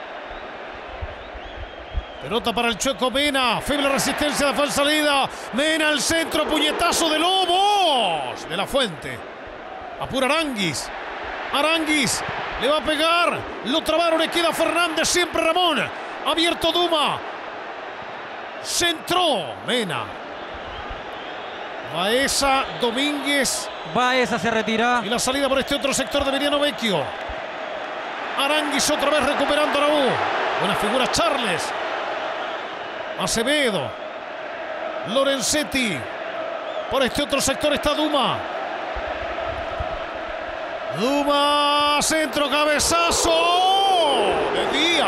A: Pelota para el Chueco Mena. Feble resistencia de falsa salida. Mena al centro. Puñetazo de Lobos. De la Fuente. Apura Aranguis. Aranguis. Le va a pegar. Lo trabaron. Le queda Fernández. Siempre Ramón. Abierto Duma. Centró. Mena. Baeza. Domínguez.
B: Baeza se retira.
A: Y la salida por este otro sector de Emiliano Vecchio. Aranguis otra vez recuperando a la U. Buena figura Charles. Acevedo. Lorenzetti. Por este otro sector está Duma. Duma. Centro, cabezazo de Díaz.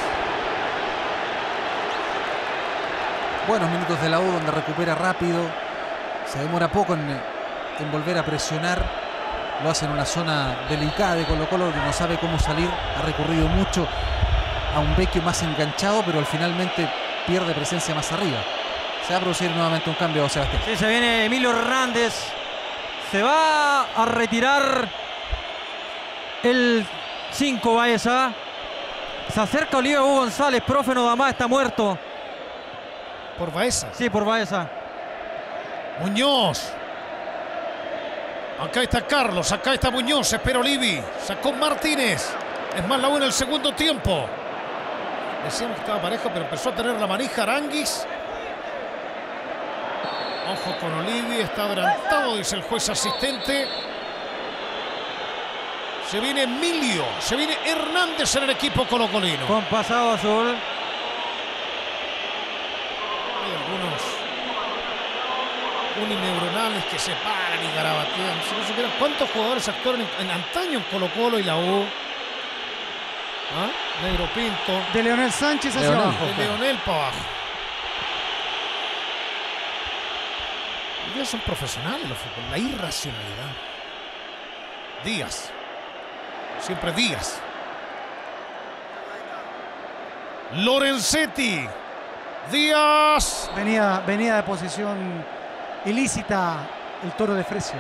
D: Buenos minutos de la U donde recupera rápido. Se demora poco en, en volver a presionar. Lo hace en una zona delicada de Colo Colo que no sabe cómo salir. Ha recurrido mucho a un Vecchio más enganchado, pero al finalmente pierde presencia más arriba. Se va a producir nuevamente un cambio, Sebastián.
B: Sí, se viene Emilio Hernández. Se va a retirar el cinco Baeza. Se acerca Oliva Hugo González. Profe Nodamá está muerto.
A: ¿Por Baeza?
B: Sí, por Baeza.
A: Muñoz. Acá está Carlos, acá está Muñoz, espera Olivi. Sacó Martínez. Es más la U en el segundo tiempo. Decíamos que estaba parejo, pero empezó a tener la manija Aranguis. Ojo con Olivi, está adelantado, dice el juez asistente. Se viene Emilio, se viene Hernández en el equipo colocolino.
B: Con pasado azul.
A: Hay algunos unineuronales que se paran y garabatean. Si no supieran cuántos jugadores actuaron en, en antaño en Colo Colo y la U. ¿Ah? Negro Pinto.
C: De Leonel Sánchez hacia
D: Leonel.
C: abajo.
A: De Leonel para abajo. Ellos son profesionales los fútbol. La irracionalidad. Díaz. Siempre Díaz. Lorenzetti. Díaz.
C: Venía, venía de posición ilícita el Toro de Fresia.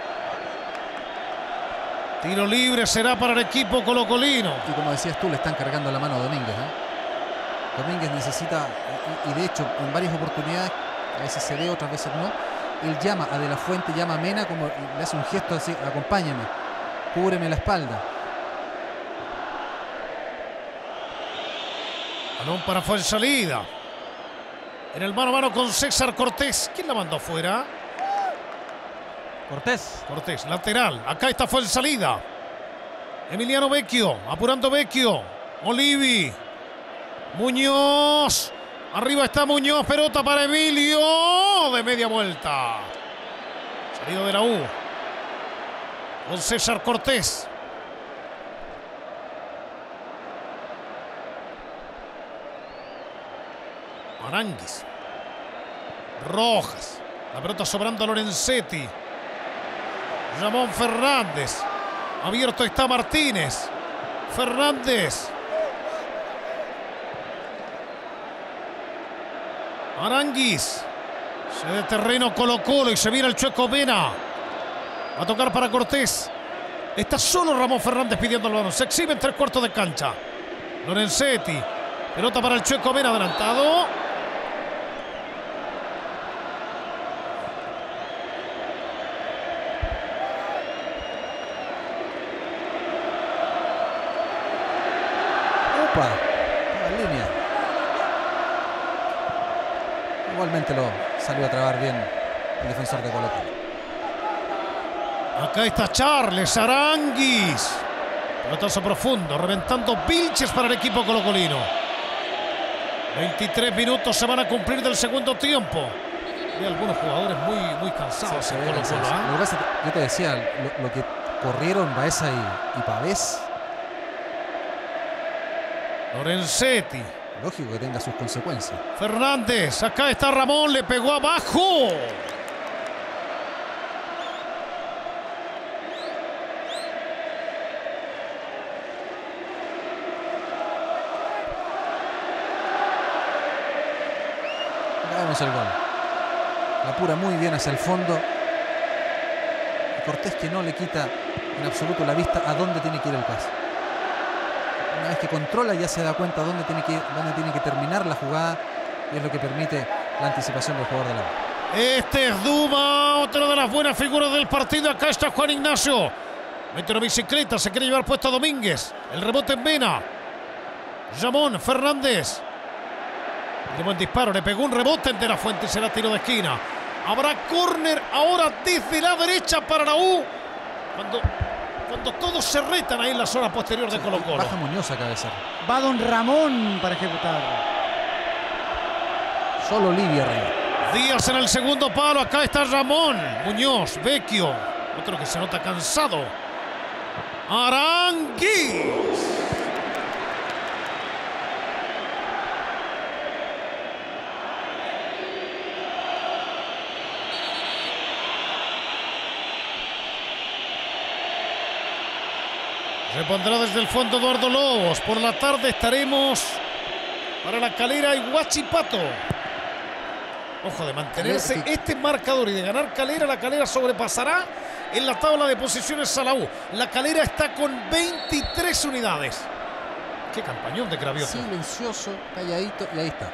A: Tiro libre será para el equipo colocolino.
D: Y como decías tú, le están cargando la mano a Domínguez. ¿eh? Domínguez necesita, y, y de hecho en varias oportunidades, a veces se ve, otras veces no, él llama a De la Fuente, llama a Mena, como le hace un gesto así: acompáñame, cúbreme la espalda.
A: Balón para Fuensalida. En el mano a mano con César Cortés. ¿Quién la mandó fuera?
B: Cortés.
A: Cortés, lateral. Acá está Fuensalida. Emiliano Vecchio, apurando Vecchio. Olivi. Muñoz. Arriba está Muñoz, pelota para Emilio. De media vuelta. Salido de la U. Con César Cortés. Aranguis. Rojas. La pelota sobrando a Lorenzetti. Ramón Fernández. Abierto está Martínez. Fernández. Aránguiz. Se de terreno Colo-Colo y se viene el Chueco Mena. Va a tocar para Cortés. Está solo Ramón Fernández pidiendo el balón. Se exhibe en tres cuartos de cancha. Lorenzetti. Pelota para el Chueco Mena adelantado.
D: Opa, estaba en línea. Igualmente lo salió a trabar bien el defensor de Colo-Colo.
A: Acá está Charles Aránguiz. Pelotazo profundo, reventando Vilches para el equipo colocolino. veintitrés minutos se van a cumplir del segundo tiempo. Hay algunos jugadores muy, muy cansados
D: Sí,
A: en
D: sí,
A: Colo-Colo,
D: sí, sí.
A: ¿ah?
D: Lo que pasa es que yo te decía, lo, lo que corrieron Baeza y, y Pavés,
A: Lorenzetti.
D: lógico que tenga sus consecuencias.
A: Fernández, acá está Ramón, le pegó abajo.
D: Acá vemos el gol. La apura muy bien hacia el fondo. Y Cortés que no le quita en absoluto la vista a dónde tiene que ir el pase. Una vez que controla ya se da cuenta dónde tiene que, dónde tiene que terminar la jugada y es lo que permite la anticipación del jugador de la bola.
A: Este es Duma, otra de las buenas figuras del partido. Acá está Juan Ignacio. Mete una bicicleta, se quiere llevar puesto a Domínguez. El rebote en Mena. Ramón Fernández. De buen disparo, le pegó un rebote en De La Fuente y será tiro de esquina. Habrá córner ahora desde la derecha para la U. Cuando, cuando todos se retan ahí en la zona posterior de Colo-Colo.
D: Baja Muñoz a cabezar.
C: Va Don Ramón para ejecutar.
D: Solo Olivia arriba.
A: Díaz en el segundo palo. Acá está Ramón. Muñoz, Vecchio. Otro que se nota cansado. Aránguiz. Repondrá desde el fondo Eduardo Lobos. Por la tarde estaremos para La Calera y Huachipato. Ojo, de mantenerse
D: Calera, sí.
A: este marcador y de ganar Calera, La Calera sobrepasará en la tabla de posiciones a la U. La Calera está con veintitrés unidades. Qué campañón de Cravioto.
D: Silencioso, calladito y ahí está.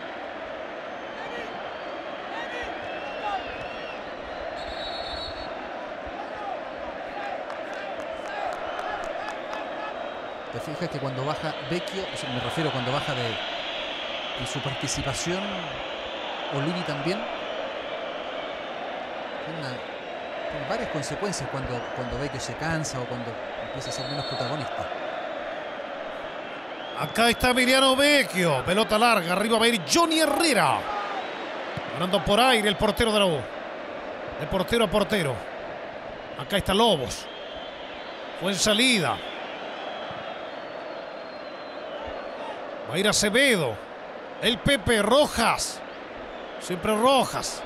D: Te fijas que cuando baja Vecchio, o sea, me refiero cuando baja de, de su participación, Olivi también, tiene, una, tiene varias consecuencias cuando, cuando Vecchio se cansa o cuando empieza a ser menos protagonista.
A: Acá está Emiliano Vecchio. Pelota larga. Arriba va a ir Johnny Herrera. Ganando por aire el portero de la U. De portero a portero. Acá está Lobos. Fue en salida. Va a ir Acevedo. El Pepe Rojas. Siempre Rojas.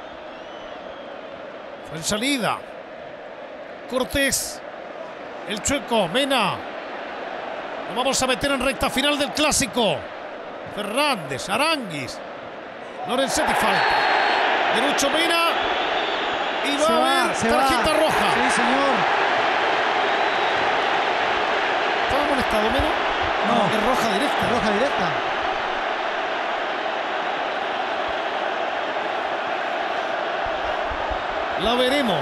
A: Fue en salida. Cortés. El Chueco. Mena. Nos vamos a meter en recta final del clásico. Fernández. Aránguiz. Lorenzetti falta. Derucho Mena. Y va
C: Se
A: a
C: va,
A: haber
C: se
A: tarjeta
C: va.
A: roja.
C: Sí, señor.
A: ¿Estaba molestado Mena?
C: No.
A: Es roja directa.
C: Roja directa.
A: La veremos.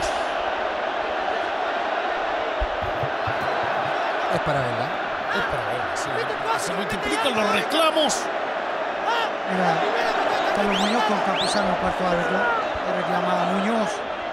D: Es para verla.
A: Es para ver, sí. Se multiplican los reclamos.
C: Mira, Carlos Muñoz con Campuzano, el cuarto árbitro. Le reclamaba Muñoz.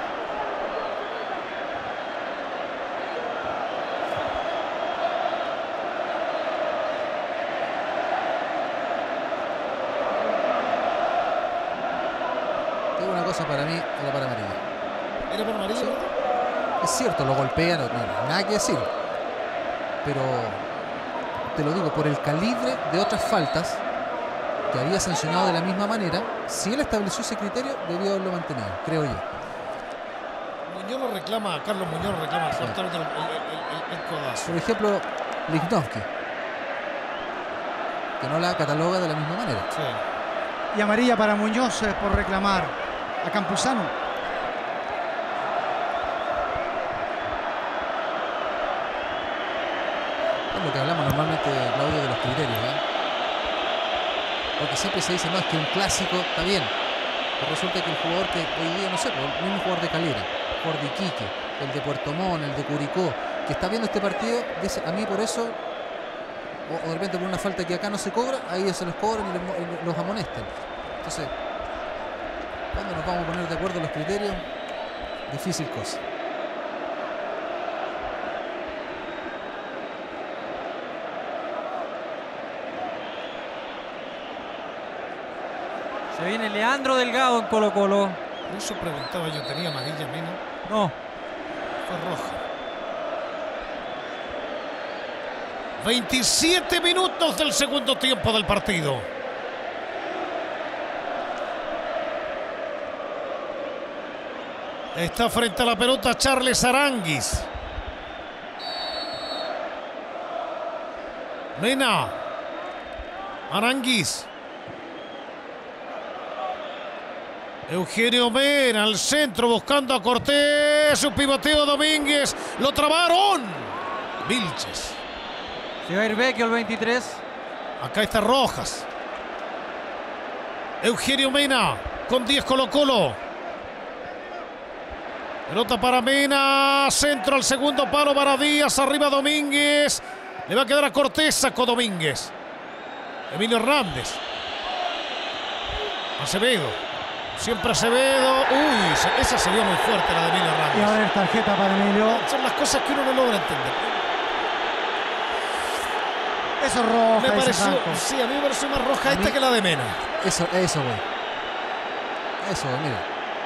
D: Tengo una cosa para mí, era para amarilla.
A: ¿Era para amarilla?
D: Sí. Es cierto, lo golpea, no, no, nada que decir. Pero te lo digo, por el calibre de otras faltas que había sancionado de la misma manera, si él estableció ese criterio, debió haberlo mantenido, creo yo.
A: Muñoz lo reclama, Carlos Muñoz lo reclama al portero, el, el, el, El codazo.
D: Por ejemplo, Lichnowsky, que no la cataloga de la misma manera.
A: Sí.
C: Y amarilla para Muñoz eh, por reclamar a Campuzano.
D: Es lo que hablamos normalmente, Claudio, de los criterios, ¿eh? Porque siempre se dice, no, es que un clásico está bien. Pero resulta que el jugador que hoy día, no sé, el mismo jugador de Calera, el jugador de Iquique, el de Puerto Montt, el de Curicó, que está viendo este partido, dice, a mí por eso, o, o de repente por una falta que acá no se cobra, ahí se los cobran y los, y los amonestan. Entonces, ¿cuándo nos vamos a poner de acuerdo en los criterios? Difícil cosa.
B: Se viene Leandro Delgado en Colo Colo.
A: Por eso preguntaba yo, ¿tenía amarilla Mena?
B: No.
A: Fue roja. veintisiete minutos del segundo tiempo del partido. Está frente a la pelota Charles Aranguis. Mena. Aranguis. Eugenio Mena al centro buscando a Cortés. Su pivoteo Domínguez. Lo trabaron. Vilches.
B: Se va a ir Vecchio el veintitrés.
A: Acá está Rojas. Eugenio Mena con diez Colo Colo. Pelota para Mena. Centro al segundo palo para Díaz. Arriba Domínguez. Le va a quedar a Cortés. Sacó Domínguez. Emilio Hernández. Acevedo. Siempre Acevedo. Uy, esa se vio muy fuerte, la de Emilio Hernández.
C: Y a ver, tarjeta para Emilio.
A: Son las cosas que uno no logra entender.
C: Eso es roja.
A: Me
C: ese
A: pareció,
C: Franco.
A: sí, a mí me pareció más roja
D: A
A: esta
D: mí-
A: que la de Mena.
D: Eso, eso, güey. Eso, mira.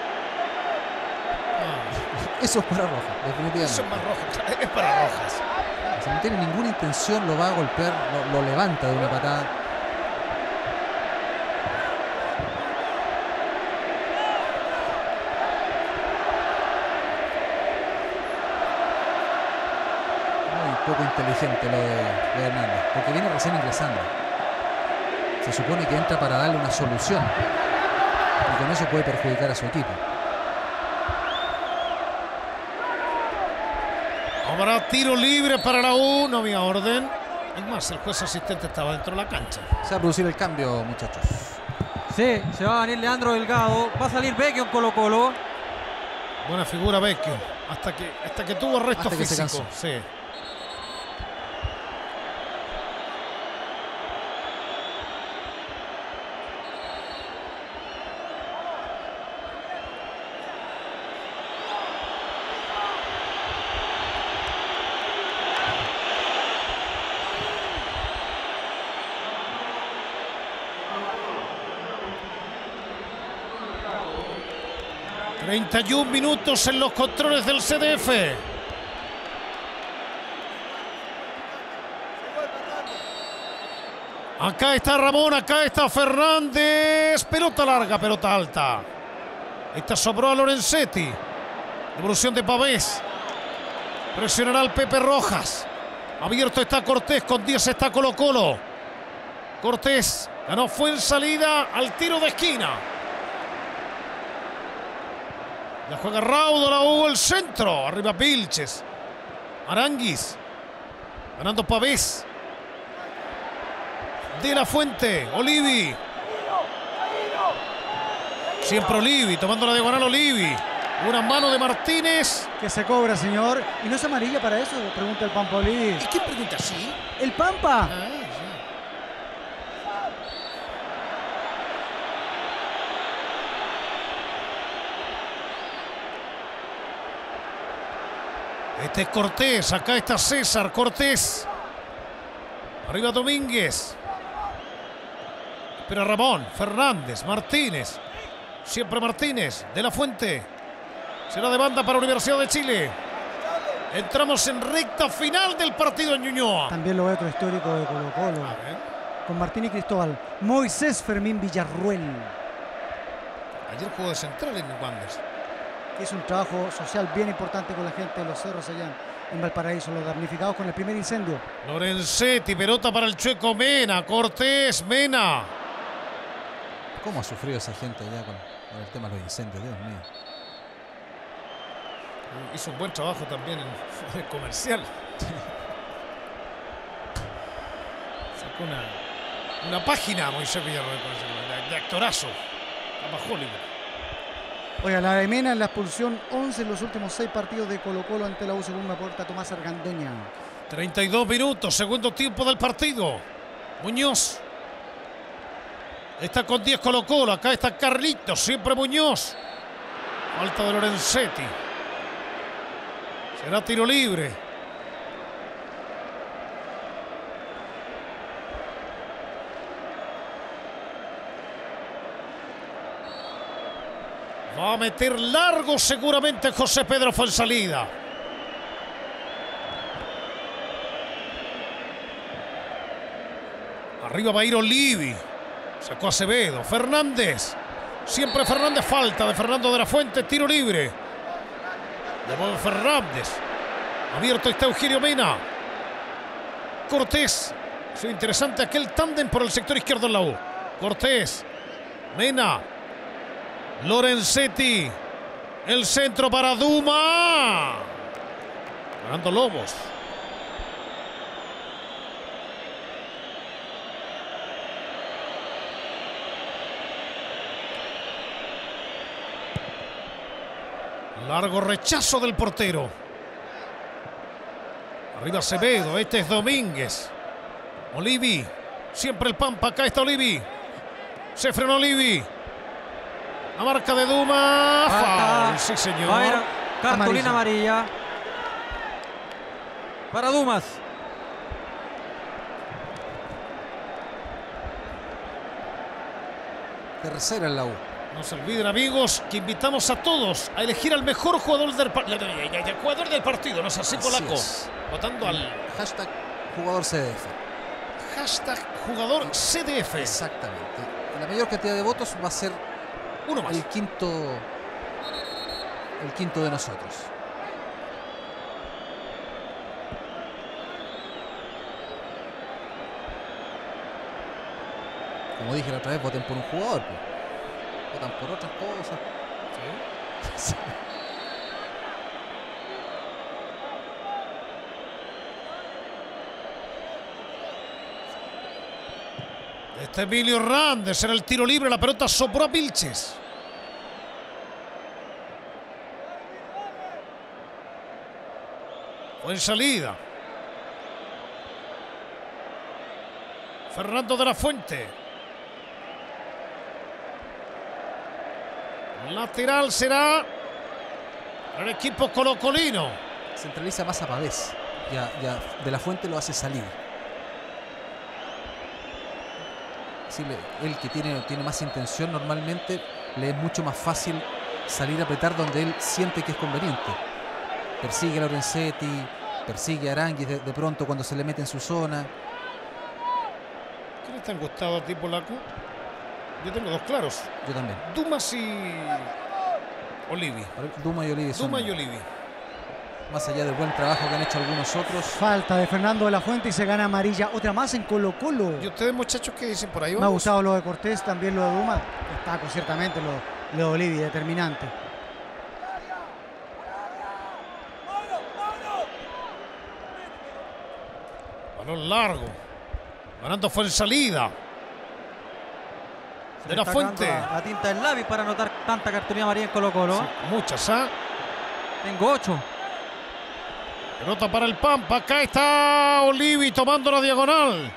D: Eso es para Roja, definitivamente.
A: Eso es más roja, es para Rojas.
D: Si no tiene ninguna intención, lo va a golpear, lo, lo levanta de una patada. Muy poco inteligente lo de, lo de Hernández, porque viene recién ingresando. Se supone que entra para darle una solución y con eso puede perjudicar a su equipo.
A: Habrá tiro libre para la U, no había orden. Es más, el juez asistente estaba dentro de la cancha.
D: Se va a producir el cambio, muchachos.
B: Sí, se va a venir Leandro Delgado. Va a salir Vecchio en Colo Colo.
A: Buena figura Vecchio, hasta que, hasta que tuvo resto
D: Hasta que se
A: físico.
D: cansó.
A: Sí. treinta y un minutos en los controles del C D F. Acá está Ramón, acá está Fernández. Pelota larga, pelota alta. Esta sobró a Lorenzetti. Devolución de Pavés. Presionará al Pepe Rojas. Abierto está Cortés, con diez está Colo Colo. Cortés ganó, fue en salida al tiro de esquina. La juega Raudo, la hubo el centro. Arriba Vilches. Aranguis. Ganando Pavés. De la Fuente. Olivi. Siempre Olivi. Tomando la diagonal Olivi. Una mano de Martínez.
C: Que se cobra, señor. ¿Y no es amarilla para eso? Pregunta el Pampa Olivi.
A: ¿Y quién pregunta así?
C: ¡El Pampa!
A: Ah, Este es Cortés, acá está César Cortés. Arriba Domínguez. Espera Ramón, Fernández, Martínez. Siempre Martínez, de la Fuente. Será de banda para Universidad de Chile. Entramos en recta final del partido en Ñuñoa.
C: También lo ve otro histórico de Colo Colo.
A: A ver.
C: Con Martín y Cristóbal. Moisés Fermín Villarruel.
A: Ayer jugó de central en Wanderers.
C: que hizo un trabajo social bien importante con la gente de los cerros allá en Valparaíso, los damnificados con el primer incendio.
A: Lorenzetti, pelota para el Chueco Mena. Cortés, Mena.
D: ¿Cómo ha sufrido esa gente allá con, con el tema de los incendios? Dios mío.
A: Hizo un buen trabajo también en el comercial. Sacó una, una página, Moisés Villarroel, de, de actorazo. Para Hollywood.
C: Oiga, la de Mena en la expulsión once en los últimos seis partidos de Colo Colo ante la U, según me aporta Tomás Argandoña.
A: treinta y dos minutos, segundo tiempo del partido. Muñoz. Está con diez Colo Colo. Acá está Carlitos, siempre Muñoz. Falta de Lorenzetti. Será tiro libre. Va a meter largo seguramente José Pedro Fuenzalida. Arriba va a ir Olivi. Sacó Acevedo. Fernández. Siempre Fernández. Falta de Fernando de la Fuente. Tiro libre. De Fernández. Abierto está Eugenio Mena. Cortés. Es interesante aquel tándem por el sector izquierdo en la U. Cortés. Mena. Lorenzetti. El centro para Duma. Ganando Lobos. Largo rechazo del portero. Arriba Acevedo. Este es Domínguez. Olivi. Siempre el Pampa. Acá está Olivi. Se frenó Olivi. La marca de Duma. Foul. Sí, señor.
B: Va a haber cartulina amarilla. amarilla para Dumas.
D: Tercera en la U.
A: No se olviden, amigos, que invitamos a todos a elegir al mejor jugador del, jugador del partido. ¿No es así, Polaco?
D: Es.
A: Votando al
D: hashtag jugador C D F.
A: Hashtag jugador C D F.
D: Exactamente. La mayor cantidad de votos va a ser
A: uno más.
D: El quinto, el quinto de nosotros. Como dije la otra vez, voten por un jugador. Pues. Votan por otras cosas.
A: ¿Sí? Este Emilio Hernández en el tiro libre. La pelota sobró a Vilches. Fue en salida. Fernando de la Fuente. Lateral será el equipo colocolino.
D: Centraliza más a Pavés. Ya, ya de la Fuente lo hace salir. Sí, él que tiene, tiene más intención normalmente, le es mucho más fácil salir a apretar donde él siente que es conveniente. Persigue a Lorenzetti, persigue a Aranguis de, de pronto cuando se le mete en su zona.
A: ¿Quiénes te han gustado a ti, Polaco? Yo tengo dos claros.
D: Yo también.
A: Dumas y Olivi.
D: Duma y Olivi.
A: Duma y Olivi.
D: Más allá del buen trabajo que han hecho algunos otros.
C: Falta de Fernando de la Fuente y se gana amarilla. Otra más en Colo Colo.
A: ¿Y ustedes, muchachos, qué dicen por ahí?
C: Me ha gustado lo de Cortés, también lo de Duma. Destaco ciertamente lo, lo de Olivi, determinante.
A: Balón largo. Ganando fue en salida.
B: Se
A: De
B: le
A: la
B: está
A: Fuente.
B: La, la tinta del lápiz para anotar tanta cartulina amarilla en Colo Colo.
A: Sí, muchas, ¿ah? ¿eh?
B: Tengo ocho.
A: Pelota para el Pampa. Acá está Olivi tomando la diagonal.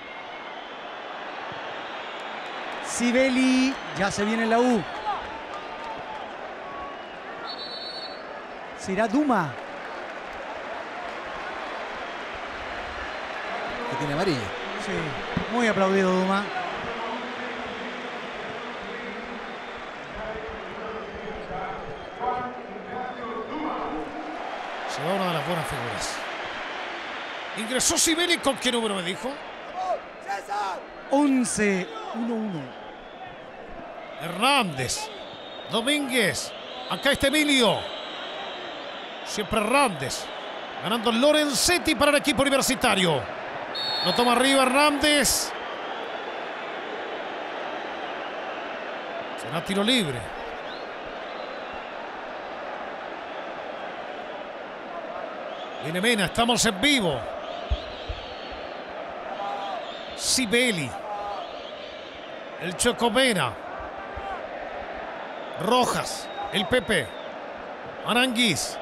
C: Sibeli ya se viene la U. Será Duma.
D: Que tiene amarilla.
C: Sí, muy aplaudido Duma.
A: Se va una de las buenas figuras. Ingresó Sibeli. ¿Con qué número me dijo?
C: once uno uno.
A: Hernández. Domínguez. Acá está Emilio. Siempre Hernández. Ganando Lorenzetti para el equipo universitario. Lo toma arriba Hernández. Será tiro libre. Viene Mena, estamos en vivo. Sibeli. El Choco Mena. Rojas. El Pepe. Aranguiz.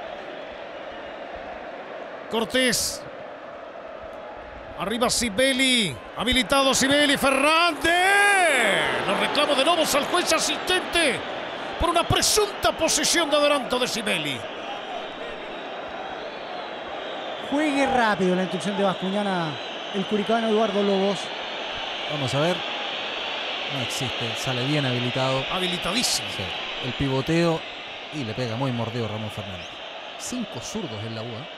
A: Cortés. Arriba Sibeli. Habilitado Sibeli. Fernández. Los reclamos de Lobos al juez asistente por una presunta posesión de adelanto de Sibeli.
C: Juegue rápido la instrucción de Bascuñana, el curicano Eduardo Lobos.
D: Vamos a ver. No existe. Sale bien habilitado.
A: Habilitadísimo.
D: Sí. El pivoteo y le pega muy mordido Ramón Fernández. Cinco zurdos en la U. ¿eh?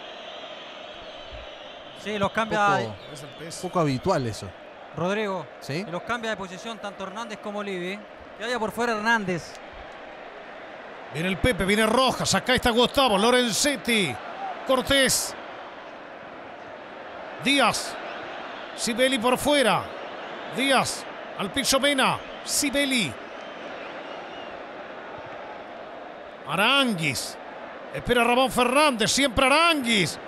B: Sí, los cambia
D: Poco, poco habitual eso.
B: Rodrigo.
D: ¿Sí?
B: Y los cambia de posición tanto Hernández como Olivi. Que vaya por fuera Hernández.
A: Viene el Pepe, viene Rojas. Acá está Gustavo, Lorenzetti. Cortés. Díaz. Sibeli por fuera. Díaz. Al piso Mena. Sibeli. Aranguiz. Espera Ramón Fernández. Siempre Aranguiz.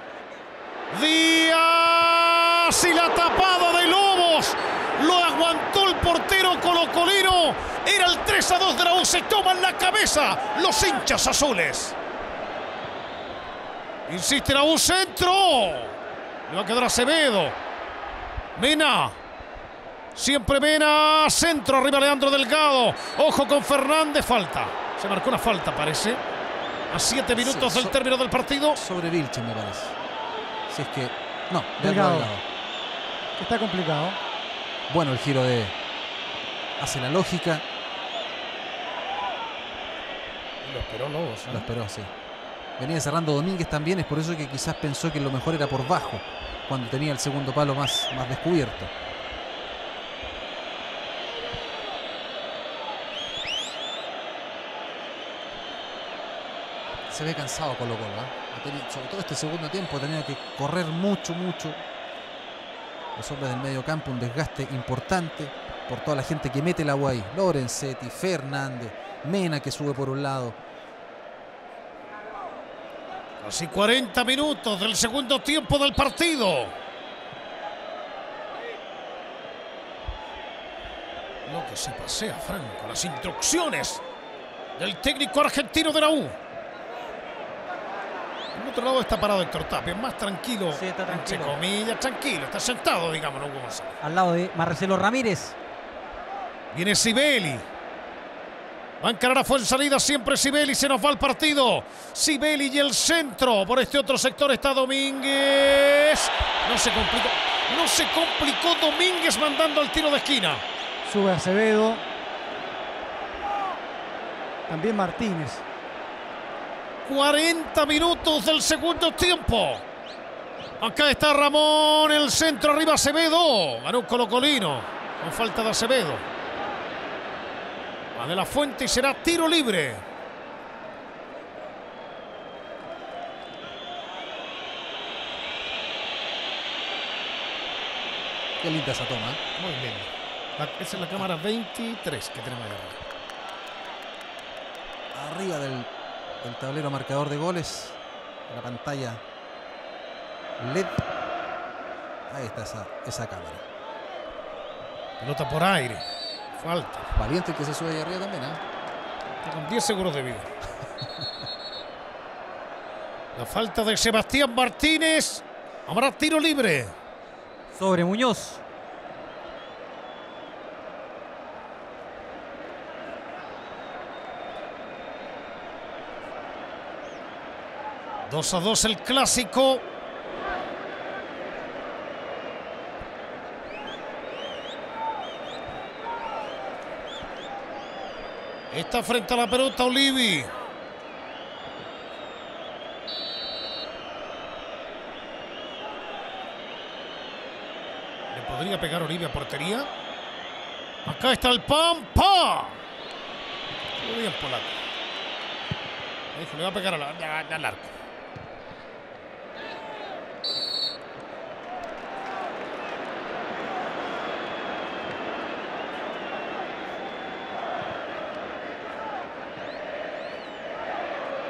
A: Díaz. Y la tapada de Lobos. Lo aguantó el portero colocolino. Era el tres a dos de la U. Se toman la cabeza los hinchas azules. Insiste la U, centro. Le va a quedar Acevedo. Mena. Siempre Mena. Centro, arriba Leandro Delgado. Ojo con Fernández. Falta. Se marcó una falta, parece. A siete minutos
D: Sí,
A: del
D: so
A: término del partido.
D: Sobre Vilche, me parece. Si es que... No,
C: Delgado.
D: Delgado.
C: Está complicado.
D: Bueno, el giro de... Hace la lógica.
A: Lo esperó Lobos. ¿eh?
D: Lo esperó, sí. Venía cerrando Domínguez también. Es por eso que quizás pensó que lo mejor era por bajo. Cuando tenía el segundo palo más, más descubierto. Se ve cansado Colo Colo, ¿eh? Sobre todo este segundo tiempo ha tenido que correr mucho, mucho. Los hombres del medio campo, un desgaste importante por toda la gente que mete el agua ahí. Lorenzetti, Fernández, Mena que sube por un lado.
A: Casi cuarenta minutos del segundo tiempo del partido. Lo que se pasea, Franco. Las instrucciones del técnico argentino de la U. En otro lado está parado Héctor Tapia, más tranquilo,
B: Sí, está tranquilo.
A: entre comillas, tranquilo, está sentado, digamos, Hugo González.
B: Al lado de Marcelo Ramírez.
A: Viene Sibeli. Va a encarar a Fuensalida, siempre Sibeli, se nos va el partido. Sibeli y el centro. Por este otro sector está Domínguez. No se complicó, no se complicó Domínguez mandando al tiro de esquina.
C: Sube Acevedo. También Martínez.
A: cuarenta minutos del segundo tiempo. Acá está Ramón, el centro arriba Acevedo. Ganó un colocolino con falta de Acevedo. Va de la Fuente y será tiro libre.
D: Qué linda esa toma. ¿eh?
A: Muy bien. La, esa es la cámara veintitrés que tenemos ahí arriba.
D: Arriba del, del tablero marcador de goles. La pantalla L E D. Ahí está esa, esa cámara.
A: Pelota por aire. Falta.
D: Valiente el que se sube ahí arriba también, ¿eh?
A: Está con diez seguros de vida. La falta de Sebastián Martínez. Habrá tiro libre.
B: Sobre Muñoz.
A: dos a dos el clásico. Está frente a la pelota Olivi. ¿Le podría pegar Olivi a portería? Acá está el Pampa. Muy bien, Polaco. Dijo, le va a pegar al, al arco.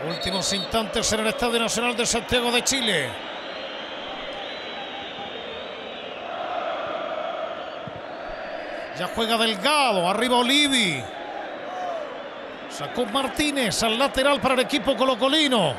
A: Últimos instantes en el Estadio Nacional de Santiago de Chile. Ya juega Delgado, arriba Olivi. Sacó Martínez al lateral para el equipo colocolino.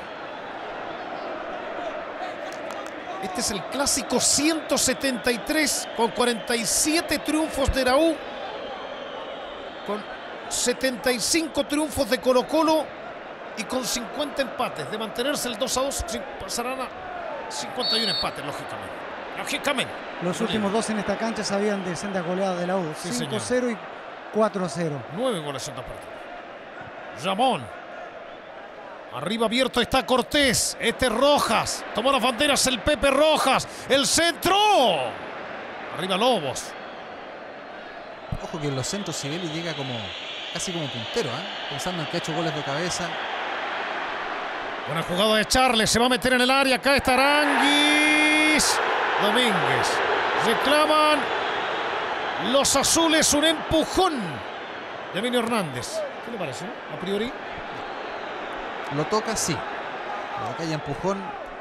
A: Este es el clásico ciento setenta y tres con cuarenta y siete triunfos de la U. Con setenta y cinco triunfos de Colo-Colo y con cincuenta empates. De mantenerse el dos a dos pasarán a cincuenta y uno empates, lógicamente. Lógicamente.
C: Los últimos dos en esta cancha sabían de senda goleada de la U.
A: Sí,
C: cinco cero y cuatro cero.
A: Nueve goles en dos partidos. Ramón. Arriba abierto está Cortés. Este es Rojas. Tomó las banderas el Pepe Rojas. El centro. Arriba Lobos.
D: Ojo que en los centros Sibeli llega como casi como puntero, ¿eh? Pensando en que ha hecho goles de cabeza.
A: Buena jugada de Charles. Se va a meter en el área. Acá está Aranguis. Domínguez. Reclaman los azules un empujón de Emilio Hernández. ¿Qué le parece, no? A priori.
D: Lo toca, sí. Pero acá hay empujón.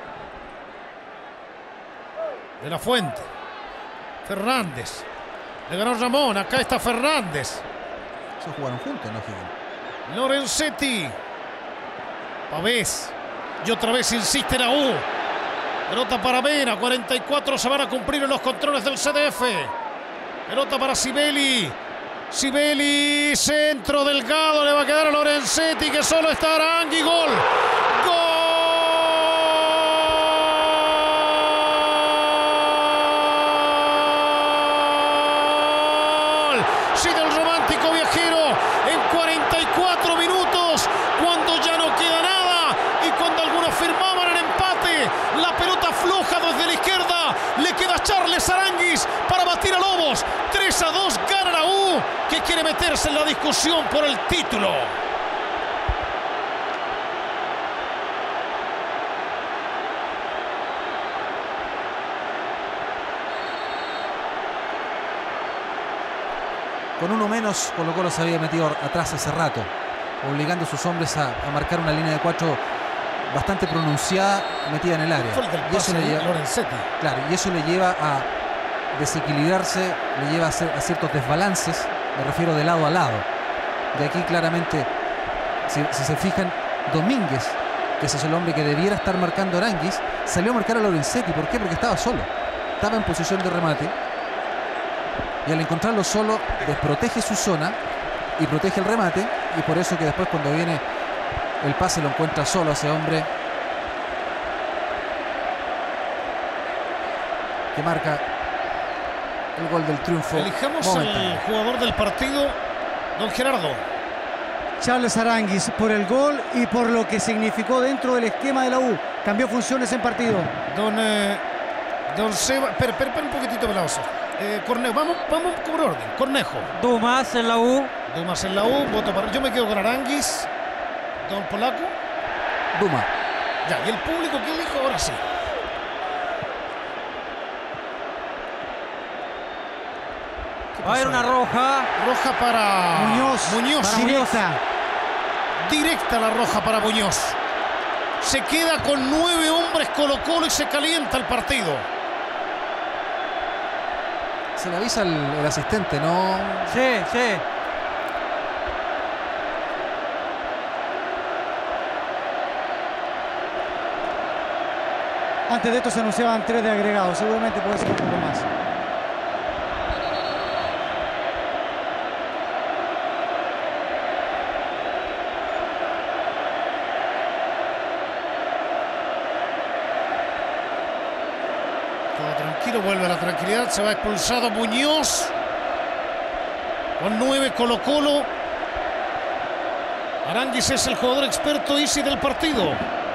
A: De la Fuente. Fernández. Le ganó Ramón. Acá está Fernández.
D: Se jugaron juntos, ¿no, Higgins?
A: Lorenzetti. Pavés. Y otra vez insiste la U. Pelota para Mena. cuarenta y cuatro se van a cumplir en los controles del C D F. Pelota para Sibeli. Sibeli, centro Delgado, le va a quedar a Lorenzetti, que solo está Arangui. Gol. Gol. Sí, del romántico viajero en cuarenta y cuatro minutos, cuando ya no queda nada y cuando algunos firmaban el empate. La pelota floja desde la izquierda, le queda a Charles Aranguis para batir a Lobos. tres a dos gana la U, que quiere meterse en la discusión por el título.
D: Con uno menos, Colo-Colo se había metido atrás hace rato, obligando a sus hombres a, a marcar una línea de cuatro bastante pronunciada, metida en el área.
A: Fue el del
D: Y eso,
A: pase
D: le
A: de
D: lleva,
A: Lorenzetti.
D: claro, y eso le lleva a desequilibrarse, le lleva a, hacer, a ciertos desbalances, me refiero de lado a lado. De aquí claramente, si, si se fijan, Domínguez, que ese es el hombre que debiera estar marcando a Aranguis, salió a marcar a Lorenzetti. ¿Por qué? Porque estaba solo, estaba en posición de remate, y al encontrarlo solo desprotege su zona y protege el remate, y por eso que después cuando viene el pase lo encuentra solo a ese hombre que marca el gol del triunfo.
A: Elijamos
D: momentáneo.
A: al jugador del partido, don Gerardo.
C: Charles Aranguis, por el gol y por lo que significó dentro del esquema de la U. Cambió funciones en partido.
A: Don, eh, don Seba. Espera, espera, espera un poquitito, Pelaoso. Eh, Cornejo, vamos, vamos por orden. Cornejo.
B: Dumas en la U.
A: Dumas en la U, voto para. Yo me quedo con Aranguis. Don Polaco.
D: Duma.
A: Ya, y el público, ¿qué dijo? Ahora sí.
B: Va a haber una roja.
A: Roja para
C: Muñoz.
A: Muñoz.
C: Para directa.
A: Directa la roja para Muñoz. Se queda con nueve hombres Colo-Colo y se calienta el partido.
D: Se le avisa el, el asistente, ¿no?
B: Sí, sí.
C: Antes de esto se anunciaban tres de agregados. Seguramente puede ser un poco más.
A: Todo tranquilo, vuelve a la tranquilidad. Se va expulsado Muñoz. Con nueve Colo-Colo. Aranguis es el jugador experto easy del partido.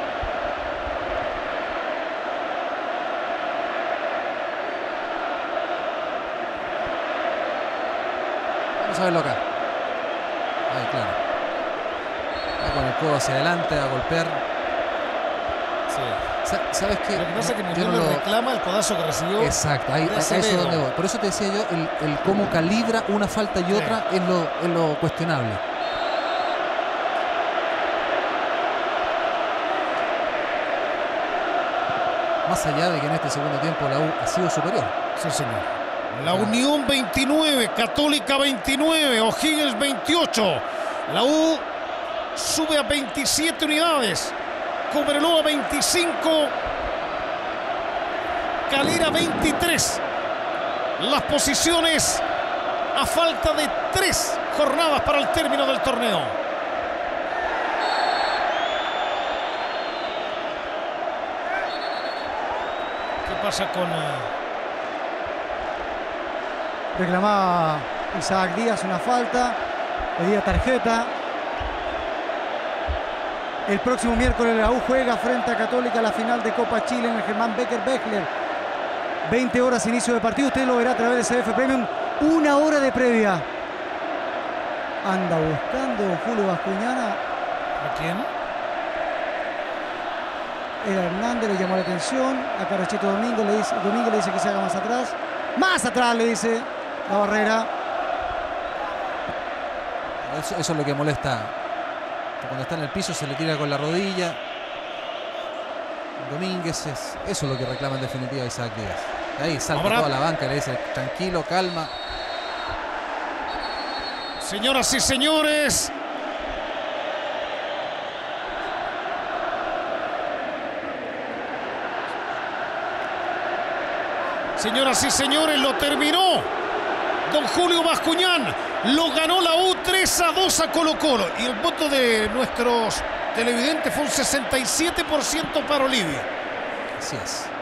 D: Vamos a verlo acá. Ahí, claro. Va con el codo hacia adelante, a golpear.
A: Sí.
D: Sa- ¿Sabes qué?
A: Lo que pasa es que
D: Yo
A: Muñoz
D: no
A: le
D: lo-
A: reclama el codazo que recibió.
D: Exacto, ahí,
A: de
D: a eso es
A: Acevedo.
D: donde voy. Por eso te decía yo, el, el cómo calibra una falta y otra es lo, es lo cuestionable. más allá de que en este segundo tiempo la U ha sido superior.
A: Sí, señor. La Unión veintinueve, Católica veintinueve, O'Higgins veintiocho. La U sube a veintisiete unidades. Cobreloa veinticinco. Calera veintitrés. Las posiciones a falta de tres jornadas para el término del torneo. ¿Qué pasa con...? Uh...
C: Reclamaba Isaac Díaz una falta, pedía tarjeta. El próximo miércoles la U juega frente a Católica la final de Copa Chile en el Germán Becker Bechler. veinte horas inicio de partido, usted lo verá a través de C F Premium. Una hora de previa. Anda buscando Julio Bascuñana.
A: ¿A quién?
C: Era Hernández, le llamó la atención. A Carachito Domingo le dice, Domingo le dice que se haga más atrás. Más atrás le dice la Barrera.
D: Eso, eso es lo que molesta. Cuando está en el piso se le tira con la rodilla. Domínguez, es, eso es lo que reclama en definitiva Isaac Díaz. Ahí salta
A: Ahora,
D: toda la banca, le dice tranquilo, calma.
A: Señoras y señores, señoras y señores, lo terminó don Julio Bascuñán. Lo ganó la U tres a dos a Colo-Colo. Y el voto de nuestros televidentes fue un sesenta y siete por ciento para Olivia.
D: Así es.